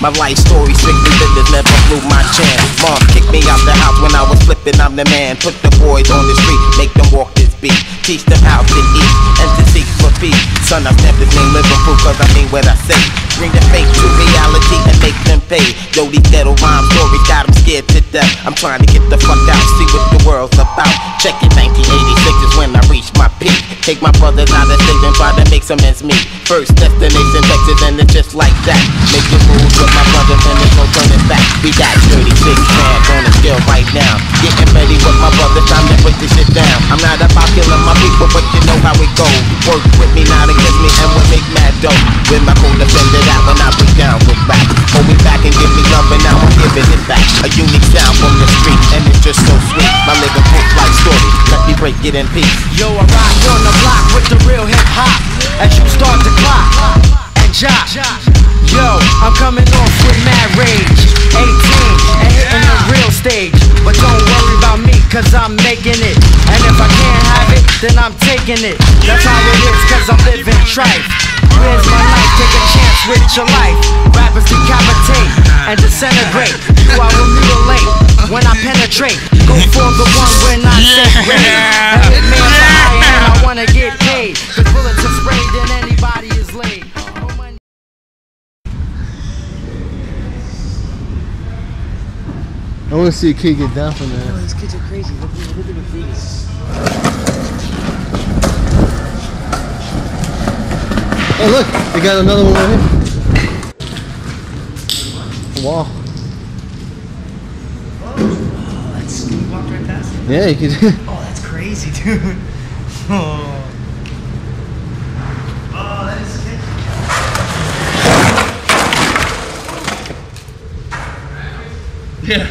Speaker 4: My life story strictly business, never blew my chance. Mom kicked me out the house when I was flipping, I'm the man. Put the boys on the street, make them walk this beat. Teach them how to eat and to seek for peace. Son, I've never seen Liverpool cause I mean what I say. Bring the fake to reality and make them pay. Yo, these ghetto rhyme stories got them scared to death. I'm trying to get the fuck out, see what the world's about. Check it, 1986 is when I reach my peak. Take my brothers out of state and try to make some ends meet. First destination Texas and it's just like that. Make the moves with my brothers and there's no turning back. We got 36 fans on the scale right now. Getting ready with my brothers, time to break this shit down. I'm not about killing my people, but you know how it goes. Work with me, not against me, and we'll make mad dough. With my co-defended out when I break down, look back. Hold me back and give me love, and now I'm giving it back. A unique sound from the street, and it's just so sweet. My living proof like story, let me break it in peace.
Speaker 12: Yo, I rock on the block with the real hip hop. As you start to clock and jock. Yo, I'm coming off with mad rage. 18 and hitting the real stage. But don't worry about me, cause I'm making it. And if I can't have it, then I'm taking it. That's how it is, cause I'm living trife. Where's my life? Take a chance with your life. Rappers decapitate and disintegrate. You I will mutilate when I penetrate. Go for the one when I say raid. And it man for high and I wanna get paid. Cause bullets are sprayed and anybody is laid.
Speaker 3: I want to see a kid get down from there.
Speaker 22: Oh, these kids are crazy. Look at the things.
Speaker 3: Oh look, they got another one right here. Wow.
Speaker 22: Oh, that's you walked right past it.
Speaker 3: Yeah, you could.
Speaker 22: Oh, that's crazy, dude. Oh. Oh, that is sick.
Speaker 3: Yeah.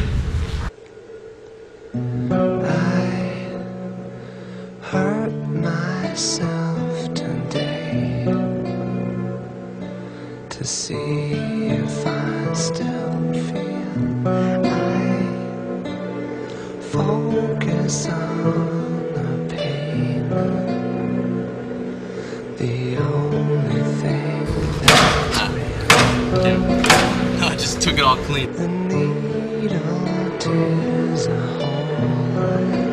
Speaker 23: Hurt myself today to see if I still feel. I focus on the pain, the only thing that's real.
Speaker 24: No, I just took it all clean.
Speaker 23: The needle tears a hole.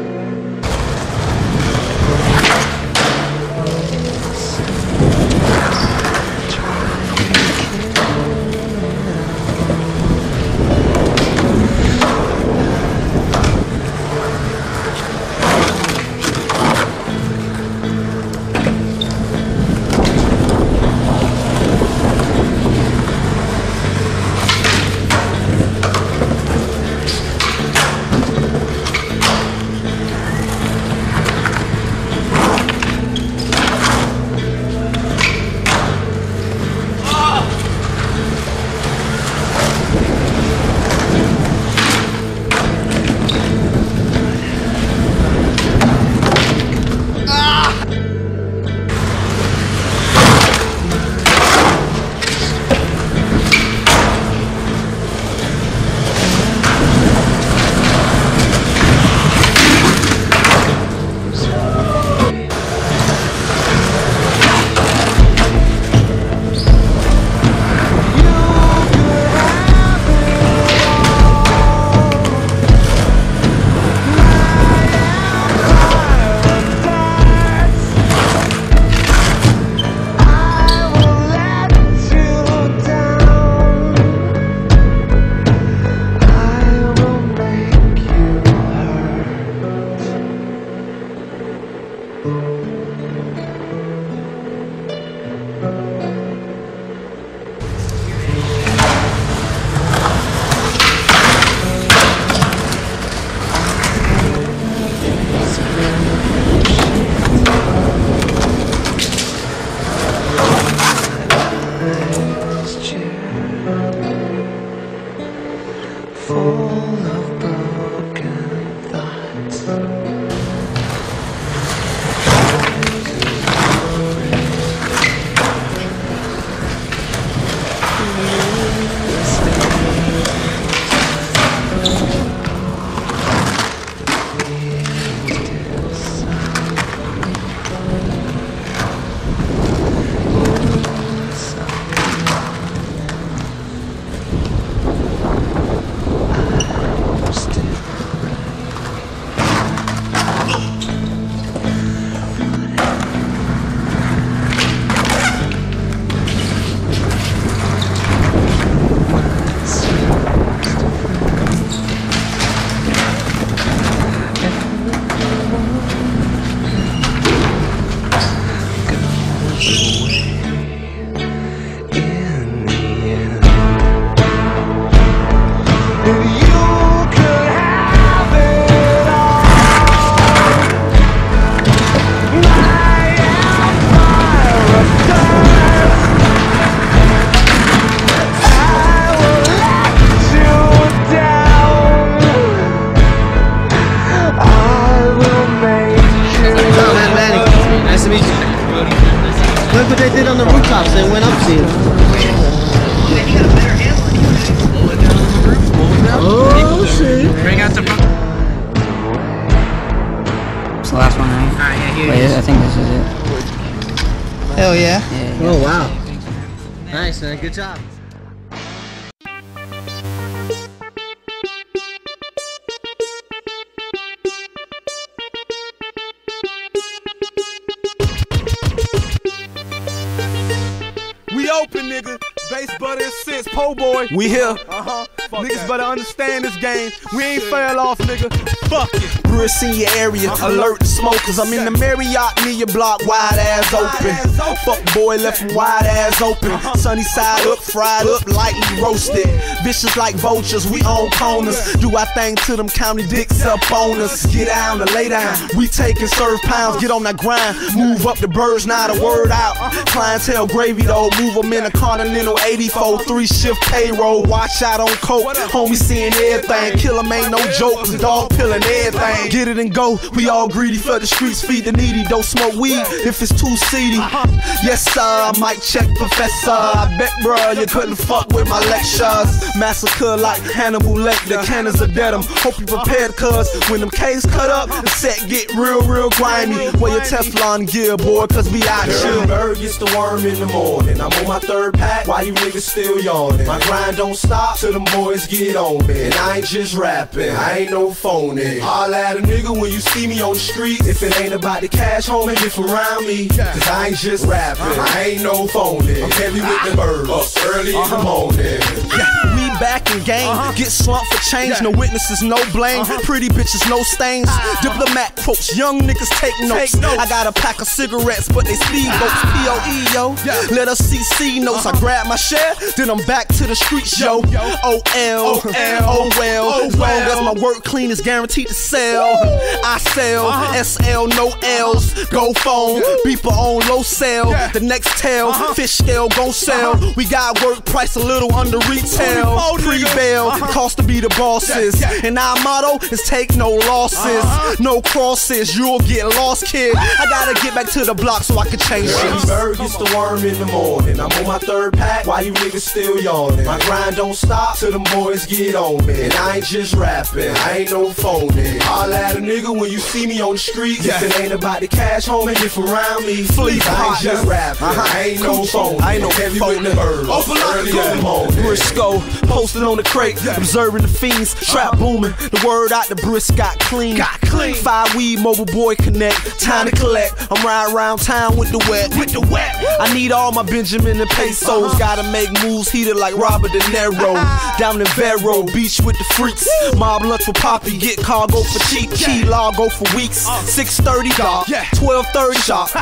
Speaker 5: Oh yeah.
Speaker 22: Oh wow. Nice, man. Good job.
Speaker 6: We open, nigga. Bass butter and sense, po boy. We here. Niggas better understand this game. We ain't fell off, nigga. Fuck it.
Speaker 7: Bruce in your area, alert the smokers. I'm in the Marriott near your block, wide ass open. Fuck boy, left him wide ass open. Sunny side up, fried up, lightly roasted. Vicious like vultures, we on corners. Do our thing to them county dicks up on us. Get down to lay down. We take and serve pounds, get on that grind. Move up the birds, not a word out. Clientele gravy though, move them in a Continental 84, 3-shift payroll. Watch out on coke, homie seeing everything. Kill 'em ain't no joke, cause dog pillin' everything. Get it and go, we all greedy for the streets, feed the needy. Don't smoke weed if it's too seedy. Yes sir, I might check professor. I bet bruh, you couldn't fuck with my lectures. Massacre like Hannibal Lecter, cannons of dead 'em. Hope you prepared cuz when them K's cut up, the set get real grimy. Wear your Teflon gear boy, cause we out here. Bird gets the worm in the morning. I'm on my 3rd pack, why you niggas still yawning? My grind don't stop till them boys get on me. And I ain't just rapping, I ain't no phony. Holla at a nigga when you see me on the street. If it ain't about the cash, homie, get around me. Cause I ain't just rapping, I ain't no phony. I'm heavy with the birds, up early in the morning. We back in game, get slumped for change. No witnesses, no blame. Pretty bitches, no stains. Diplomat quotes, young niggas take notes. I got a pack of cigarettes, but they speedboats. POE, yo. Let us see C notes. I grab my share, then I'm back to the streets, yo. OL, oh well. As long as my work clean is guaranteed to sell. I sell, SL, no L's. Go phone, beeper on low sell. The next tail, fish scale gon' sell. We got work price a little under retail. Pre-bail, cost to be the bosses. And our motto is take no losses. No crosses, you'll get lost, kid. I gotta get back to the block so I can change shit. Bird gets the worm in the morning. I'm on my 3rd pack, why you niggas still yawning? My grind don't stop till them boys get on me. And I ain't just rapping, I ain't no phony. Holla at a nigga when you see me on the street. If it ain't about the cash, homie, get around me. Fleet, I ain't just rapping, I ain't no phony. I ain't no heavy with the birds. Early in the morning. Briscoe, posted on the crate, observing the fiends. Trap booming, the word out the brisk got clean. 5 weed, mobile boy connect, time to collect. I'm riding around town with the wet. I need all my Benjamin and pesos. Gotta make moves heated like Robert De Niro. Down in Vero Beach with the freaks. Mob lunch with Poppy, get cargo for cheap. Key log go for weeks. 6:30 dark, 12:30 sharp.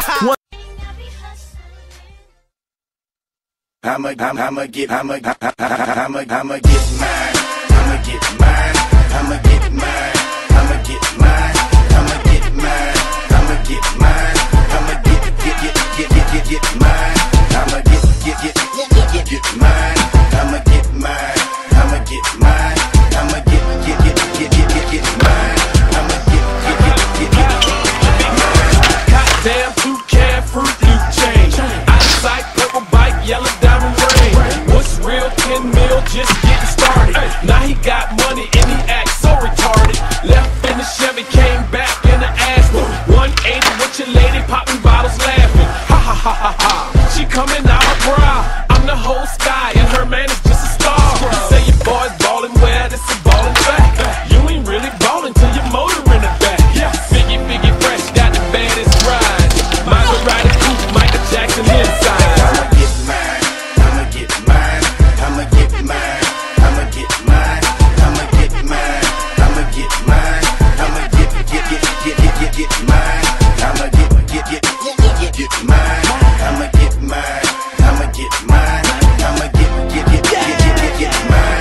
Speaker 4: I'ma get mine. I'ma get mine. I'ma get mine. I'ma get mine. I'ma get mine. I'ma get mine. I'ma get mine. I'ma get mine. I'ma get mine. I'ma get mine. I'ma get mine. I'ma get mine. I'ma get mine. I'ma get mine.
Speaker 8: Goddamn, 2-can fruit loop change. Out of sight, purple bike, yellow diamond ring. What's real? 10 mil, just getting started. Now he got money and he acts so retarded. Left in the Chevy, came back in the Aston. 180 with your lady, popping bottles, laughing. Ha ha ha ha ha. She coming out her bra. I'm the whole sky and her man is just a star. Say your boy's ballin', well, this is ballin' back. You ain't really ballin' till your motor in the back. Figgy fresh, got the baddest ride. Maserati coupe, Michael Jackson inside.
Speaker 4: I'ma get mine. I'ma get mine. I'ma get mine. I'ma get mine. I'ma get mine. I'ma get mine. I'ma get mine. I'ma get mine. I'ma get mine. I'ma get mine. I'ma get mine.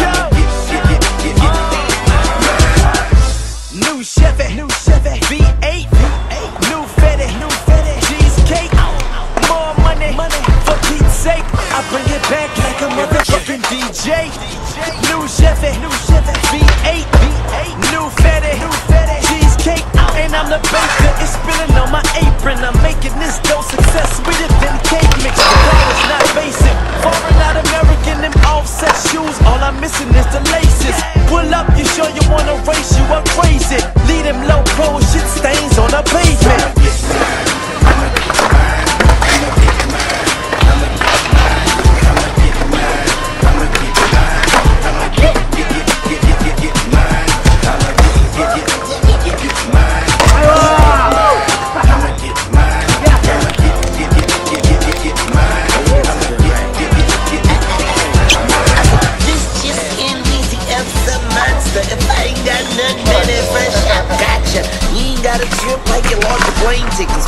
Speaker 12: New Chevy, V8, new Fetty, cheesecake, more money, for Pete's sake. I bring it back like a motherfucking DJ. New Chevy, V8, new Fetty, cheesecake, and I'm the baker. It's spilling on my apron. I'm making this dough success sweeter than cake mix. The is not basic, foreign, not American. Them offset shoes, all I'm missing is the laces. Pull up, you sure you wanna race? You are crazy. Leave them low pro shit stains on the pavement.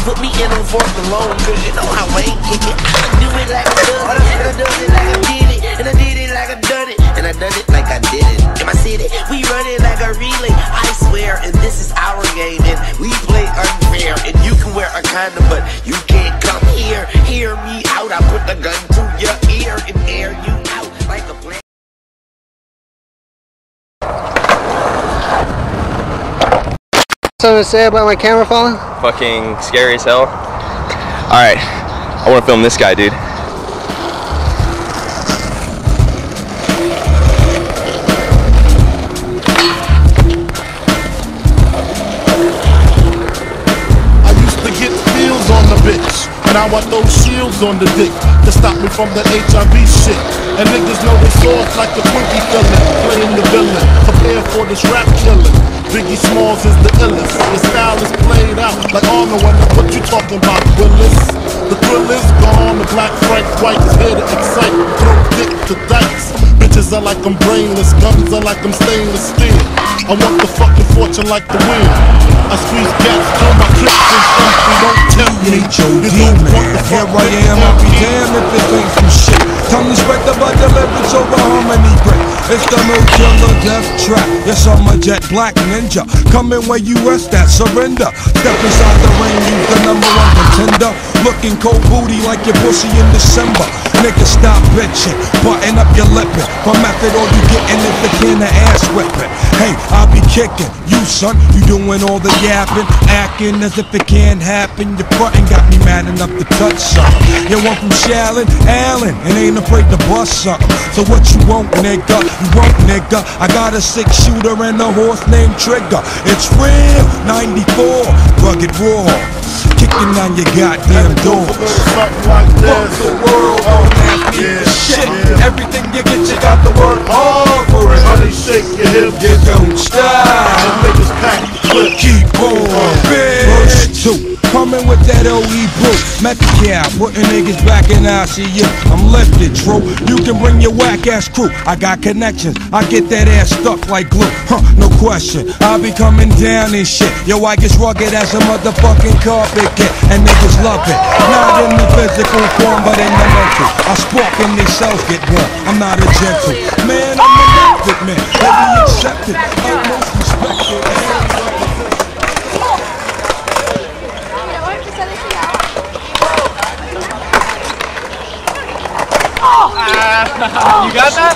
Speaker 5: put me in on fourth alone, cause you know how I ain't kick it. I do it like I done it, and I done it like I did it, and I did it like I done it, and I done it like I did it. In my city, we run it like a relay, I swear, and this is our game, and we play unfair, and you can wear a condom, but you can't come here, hear me out. I put the gun to your ear and air you out like a plane.
Speaker 22: Something to say about my camera falling?
Speaker 11: Fucking scary as hell. Alright, I want to film this guy, dude.
Speaker 13: I used to get feels on the bitch. Now I throw shields on the dick to stop me from the HIV shit. And niggas know they soft like the Twinkie fillin', playing the villain, prepare for this rap killing. Biggie Smalls is the illest. Your style is played out like Arnold. What you talking about, Willis? The thrill is gone. The black Frank White is here to excite. Throw dick to dice. Bitches are like I'm brainless. Guns are like I'm stainless steel. I want the fucking fortune like the wind. I squeeze gas till my clips is empty. Don't tempt me. You don't want the fuck.
Speaker 9: Here I am, I'll be damned if it ain't some shit. Tongue respect about the leverage over harmony break. It's the no killer death trap. Yes, I'm a jet black ninja. Coming where you rest at, surrender. Step inside the ring, you the number one contender. Looking cold booty like your pussy in December. Nigga, stop bitching, button up your lippin'. For method, all you gettin' is the can of ass whipping. Hey, I'll be kicking you, son. You doing all the yapping, acting as if it can't happen. Your frontin' got me mad enough to touch something. You want from Shallon, Allen, and ain't afraid to bust something. So what you want, nigga? You want, nigga? I got a 6-shooter and a horse named Trigger. It's real, 94, rugged raw. Kicking on your goddamn door. Fuck the world, don't ask me for shit. Everything you get, you got to work hard for it. Honey, shake your hip, you don't stop. And niggas pack the clip. Keep on, bitch. Verse 2. Coming with that OE brew. Met the cow, putting niggas back in ICU. I'm lifted, true. You can bring your whack ass crew. I got connections. I get that ass stuck like glue. No question. I'll be coming down and shit. Yo, I get rugged as a motherfucking carpet get. And niggas love it. Not in the physical form, but in the mental. I spark and these cells get warm. I'm not a gentle man, I'm a method man. Baby accepted, utmost respected.
Speaker 3: You got that?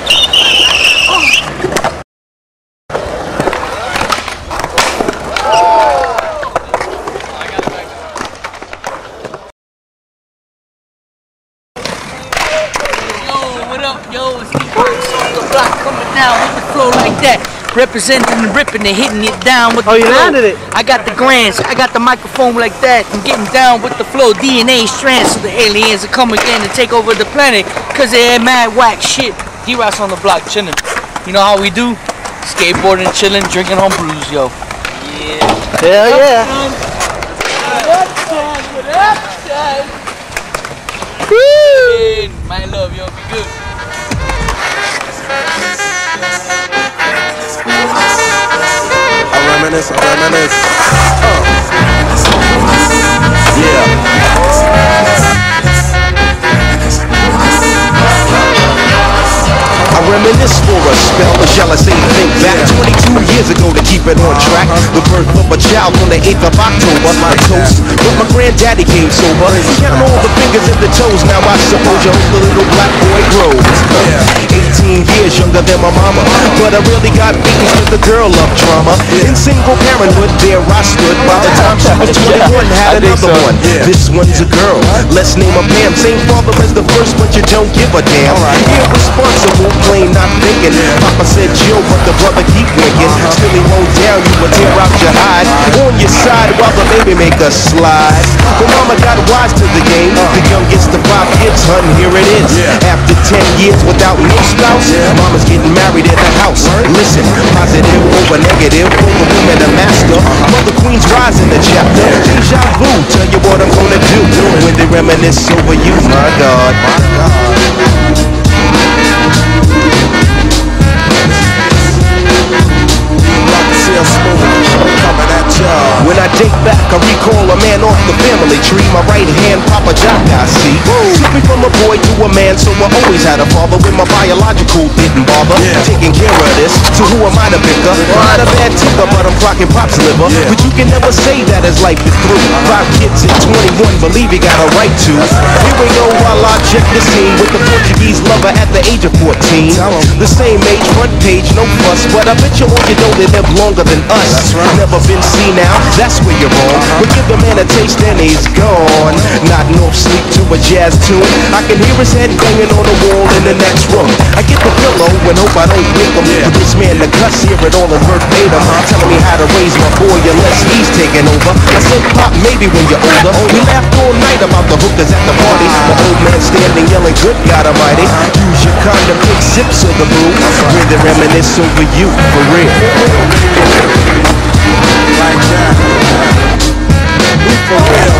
Speaker 14: What up, yo? It's the block coming down with the flow like that. Representing and ripping and hitting it down with the flow.
Speaker 22: landed it.
Speaker 14: I got the grands, I got the microphone like that. I'm getting down with the flow. DNA strands, so the aliens are coming again to take over the planet. Cause they ain't mad whack shit. D-Ross on the block chilling. You know how we do? Skateboarding, chilling, drinking home brews, yo. Yeah.
Speaker 22: Hell yeah.
Speaker 14: Woo! My love, yo, be good.
Speaker 25: I reminisce.
Speaker 4: I reminisce for a spell, or shall I say think back 22 years ago to keep it on track. The birth of a child on the 8th of October. My toast, but my granddaddy came sober. Count all the fingers and the toes, now I suppose you hope the little black boy grows. 18 years younger than my mama, but I really got beaten with the girl of drama. In single parenthood, there I stood. By the time she was 21, had another one. This one's a girl, let's name her Pam. Same father as the first, but you don't give a damn. Irresponsible, plain not thinking. Papa said chill, but the brother keep winking. Still he won't down you or tear out your hide. On your side while the baby make a slide. But mama got wise to the game. The youngest of 5 kids, hun, here it is. After 10 years without no spouse, mama's getting married in the house. Listen, positive over negative, for the woman a master. Mother queens rise in the chapter. Deja vu, tell you what I'm gonna do when they reminisce over you, my God. When I date back, I recall a man off the family my right hand, Papa Jock, I see. Took me from a boy to a man, so I always had a father. When my biological didn't bother taking care of this. So who am I to picker? Not a bad tipper, but I'm clocking Pop's liver. But you can never say that as life is through. 5 kids at 21, believe you got a right to. Here we go while I check the scene with the Portuguese lover at the age of 14. The same age, front page, no fuss, but I bet you all you know they live longer than us. Never been seen now, that's where you're wrong. But give the man a taste and he's gone. Nodding off sleep to a jazz tune. I can hear his head banging on the wall in the next room. I get the pillow and hope I don't wake him. But this man, the cuss, hear it all in verbatim. Telling me how to raise my boy unless he's taking over. I said, Pop, maybe when you're older. We laughed all night about the hookers at the party. My old man standing yelling, good God Almighty. Use your condom, take sips of the brew. Really reminisce over you, for real. Like that. For real.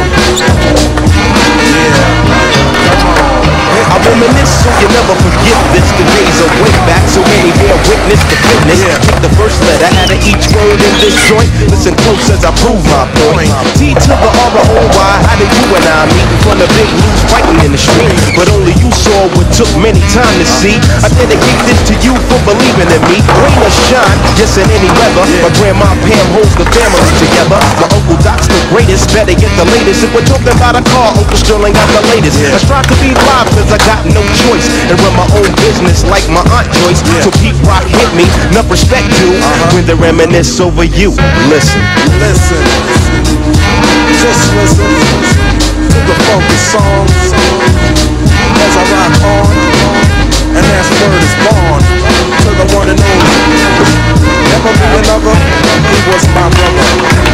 Speaker 4: Yeah. I reminisce so you never forget this. The days are way back, so many bear witness the fitness. Take the first letter out of each word in this joint. Listen close as I prove my point. T to the R-O-Y, how did you and I meet in front of big news fighting in the street? But only you saw what took many time to see. I dedicate this to you for believing in me. Rain or shine, yes in any weather. My grandma Pam holds the family together. My Uncle Doc's the greatest, better get the latest. If we're talking about a car, Uncle Sterling got the latest. I strive to be live cause I got no choice and run my own business like my Aunt Joyce. So Pete Rock hit me, enough respect to when they reminisce over you. Listen, listen, just listen to the funky song as I rock on, and as word is born to the one and only. Never be another, he was my brother.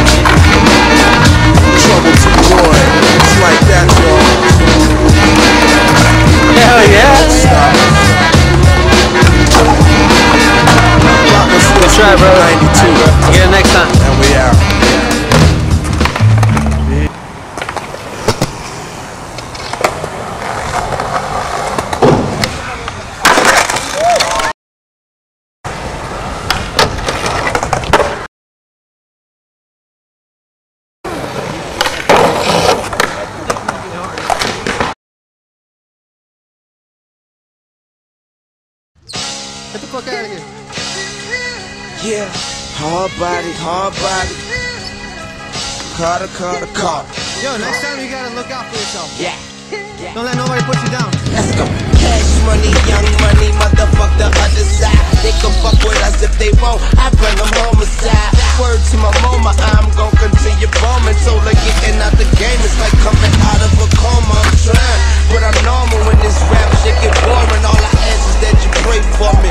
Speaker 4: Trouble to boy, it's like that, y'all. Hell yeah!
Speaker 22: Good try, brother. 92. Get it next time.
Speaker 4: And we out.
Speaker 22: Get the fuck out of here.
Speaker 4: Yeah, hard body, hard body. Carter.
Speaker 22: Yo, next time you gotta look out for yourself.
Speaker 4: Yeah.
Speaker 22: Don't let nobody put you down.
Speaker 4: Let's go. Cash money, young money, motherfuck the other side. They can fuck with us if they won't. I bring them homicide. Word to my mama, I'm gon' continue bombing. Told her getting out the game is like coming out of a coma. I'm trying, but I'm normal when this rap shit get boring. All I ask is that you pray for me.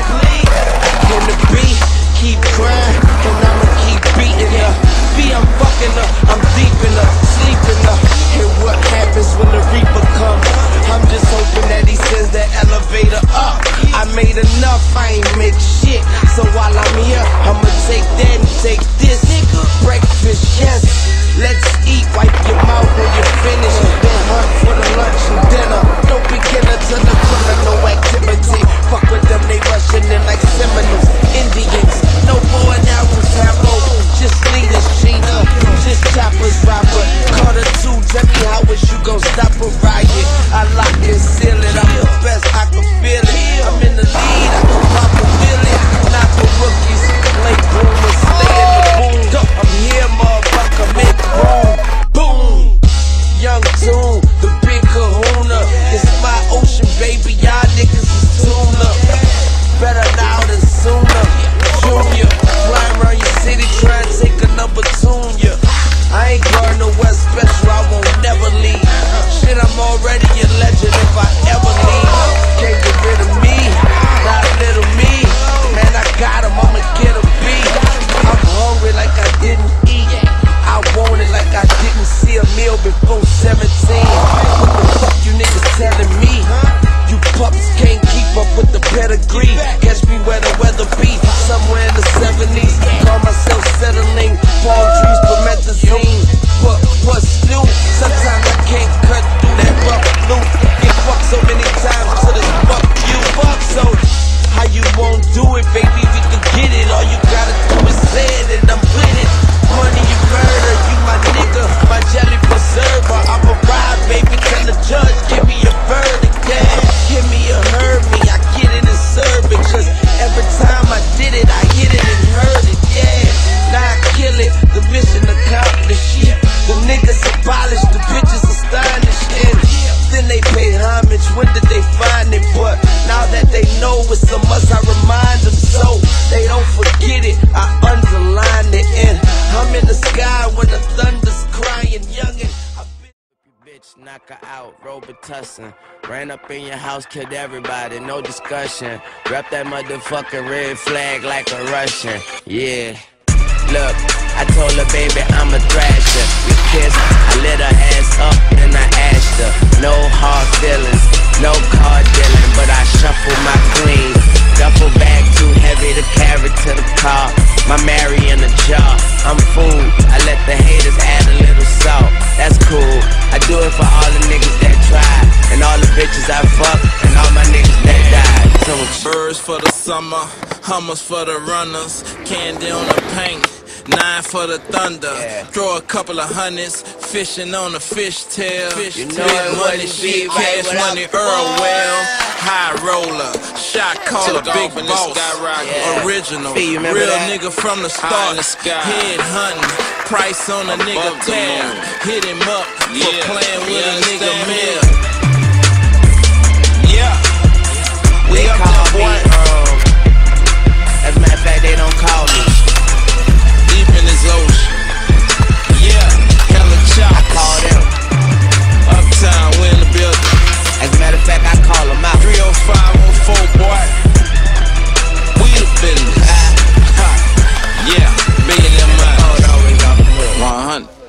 Speaker 4: Can the beat keep crying, and I'ma keep beating her. I'm fucking her, I'm deep in her, sleeping her. And what happens when the reaper comes? I'm just hoping that he sends the elevator up. I made enough, I ain't make shit. So while I'm here, I'ma take that and take this. Breakfast, yes. Let's eat, wipe your mouth when you're finished. Then hunt for the lunch and dinner. Don't beginner to the criminal activity. Fuck with them, they rushing in like Seminoles. Indians, no more and arrows, ammo. Just leaders, Gina. Just choppers, Robert. Carter 2, tell me how is you gon' stop a riot? I lock and seal it, I'm the best, I can feel it. I'm in the lead, I can pop a billion. Not for rookies, late boomers, stay in the boom. I'm here, motherfucker, make room. Boom! Young Toon, the big kahuna. It's my ocean, baby, y'all niggas is tuna. Better now than sooner. Junior, flying around your city trying to take a number tune, yeah. I ain't guarding the West Special, I won't never leave. Shit, I'm already a legend if I ever leave. Can't get rid of me, not little me. Man, I got him, I'ma get a beat. I'm hungry like I didn't eat. I want it like I didn't see a meal before 17. What the fuck you niggas telling me? You pups can't keep up with the pedigree. Catch me where the weather be, somewhere in the 70s. Call myself settling, palm trees, promethazine. But what's new? Sometimes I can't cut through that rough blue. Get fucked so many times till it's fuck you. Fuck so, how you won't do it, baby? We can get it. All you gotta do is say it and I'm with it. Money you murder, you my nigga, my jelly preserver. I'm a rider.
Speaker 5: judge give me a verdict, yeah. Give me a heard me, I get it and serve it. Cause every time I did it, I hit it and heard it, yeah. Now I kill it, the mission accomplished, yeah. The niggas abolished, the bitches astonished, and then they pay homage. When did they find it? But now that they know it's a must, I remind them so they don't forget it. I underline it, and I'm in the sky when the thunder's crying, youngin'.
Speaker 1: Bitch, knock her out, Robitussin. Ran up in your house, killed everybody, no discussion. Rep that motherfucking red flag like a Russian, yeah. Look, I told her, baby, I'm a thrasher. We kissed, I lit her ass up, and I asked her. No hard feelings, no car dealing, but I shuffle my clean. Duffel bag too heavy to carry to the car. My Mary in a jar, I'm food. I let the haters add a little salt. That's cool, I do it for all the niggas that tried, and all the bitches I fuck, and all my niggas that died.
Speaker 17: Birds for the summer, hummers for the runners, candy on the paint, 9 for the thunder. Throw a couple of hundreds, fishing on a fishtail.
Speaker 1: You know
Speaker 17: Big
Speaker 1: it
Speaker 17: money,
Speaker 1: wouldn't
Speaker 17: big
Speaker 1: be right
Speaker 17: cash
Speaker 1: without
Speaker 17: money,
Speaker 1: the
Speaker 17: Earl
Speaker 1: boy.
Speaker 17: Well, high roller, shot caller, big boss, original,
Speaker 1: Fee, you remember
Speaker 17: real
Speaker 1: that?
Speaker 17: nigga from the start, head hunting, price on a nigga tab, hit him up for playing with a nigga mill. Yeah, we
Speaker 1: They
Speaker 17: up
Speaker 1: call
Speaker 17: there,
Speaker 1: me,
Speaker 17: boy.
Speaker 1: as a matter of fact, they don't call me.
Speaker 17: Deep in this ocean. Yeah, hella choppers.
Speaker 1: I call them.
Speaker 17: Uptown, we in the building.
Speaker 1: As a matter of fact, I call them out.
Speaker 17: 30504, boy. We the business. Yeah, bigger than mine.
Speaker 1: Oh, no, we got the hood.
Speaker 17: 100.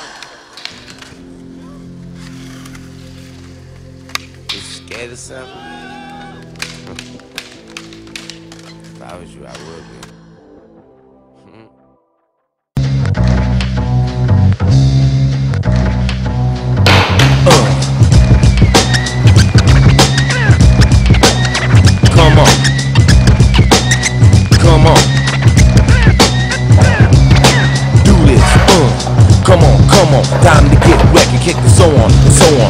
Speaker 1: You scared of something? If I was you, I would be.
Speaker 4: Come on. Come on. Do this. Come on, come on. Time to get wreck and kick the so on and so on.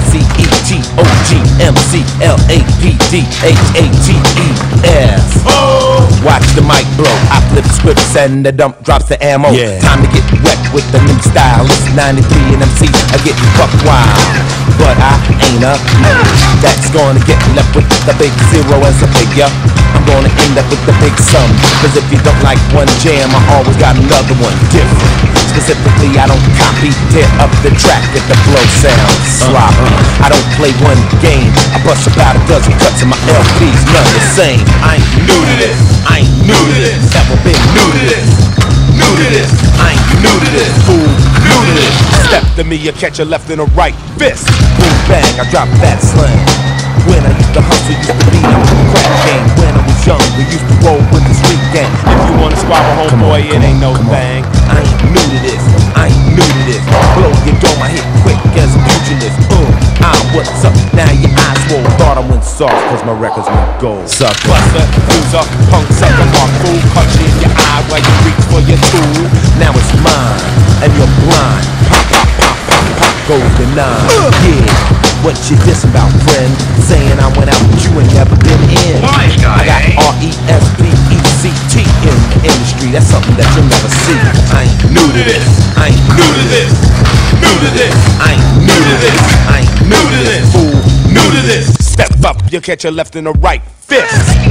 Speaker 4: DICETOGMCLAPDHATES. Watch the mic blow. I flip the scripts and the dump drops the ammo. Time to get wet with the new style. It's 93 and MCs are getting fucked wild. But I ain't a that's gonna get left with the big zero as a figure. I'm gonna end up with the big sum. Cause if you don't like one jam, I always got another one different. Specifically, I don't copy, tear up the track if the flow sounds sloppy. I don't play one game, I bust about a dozen cuts in my LPs, none the same. I ain't new to this, I ain't new to this, never been new to this. New to this, I ain't new to this, fool, new to this. Step to me, you catch a left and a right fist. Boom, bang, I drop that slang. When I used to hustle, used to be in the crack game. When I was young, we used to roll with the street gang. If you wanna squabble, homeboy, it ain't no thing. I ain't new to this, I ain't new to this. Blow your dome, I hit quick as a pugilist. What's up? Now your eyes roll. Thought I went soft, cause my records went gold. Suck buster, loser, punk sucker, mark fool. Punch you in your eye while you reach for your tool. Now it's mine, and you're blind. Pop, pop, pop, pop, pop, goes the 9. Yeah, what you dissing about, friend? Saying I went out with you and never been in. I got RESPECT in the industry. That's something that you'll never see. I ain't new to this. I ain't new to this. New to this. I ain't new to this. I ain't new to this. Fool, new to this. Step up, you'll catch a left and a right fist.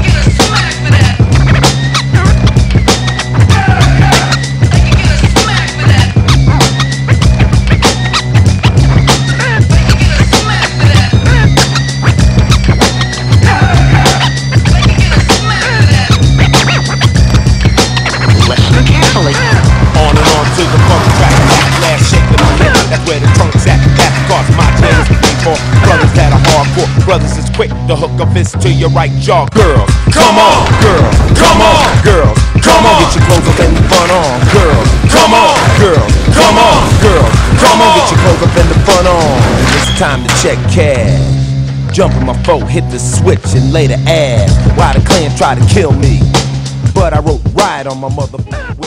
Speaker 18: Listen carefully.
Speaker 4: On and on to the funk track. Last shake of the hip, that's where the trunk's at. That's cause my jam is for brothers that are hardcore. Brothers is quick to hook a fist to your right jaw. Girls, come on. Girls, come on. Girls, come on. Get your clothes up and the front on. Girls, come on. Girls, come on. Girls, come on. Get your clothes up and the front on. It's time to check cash. Jump in my phone, hit the switch and lay the ad. Why the clan try to kill me? But I wrote right on my mother.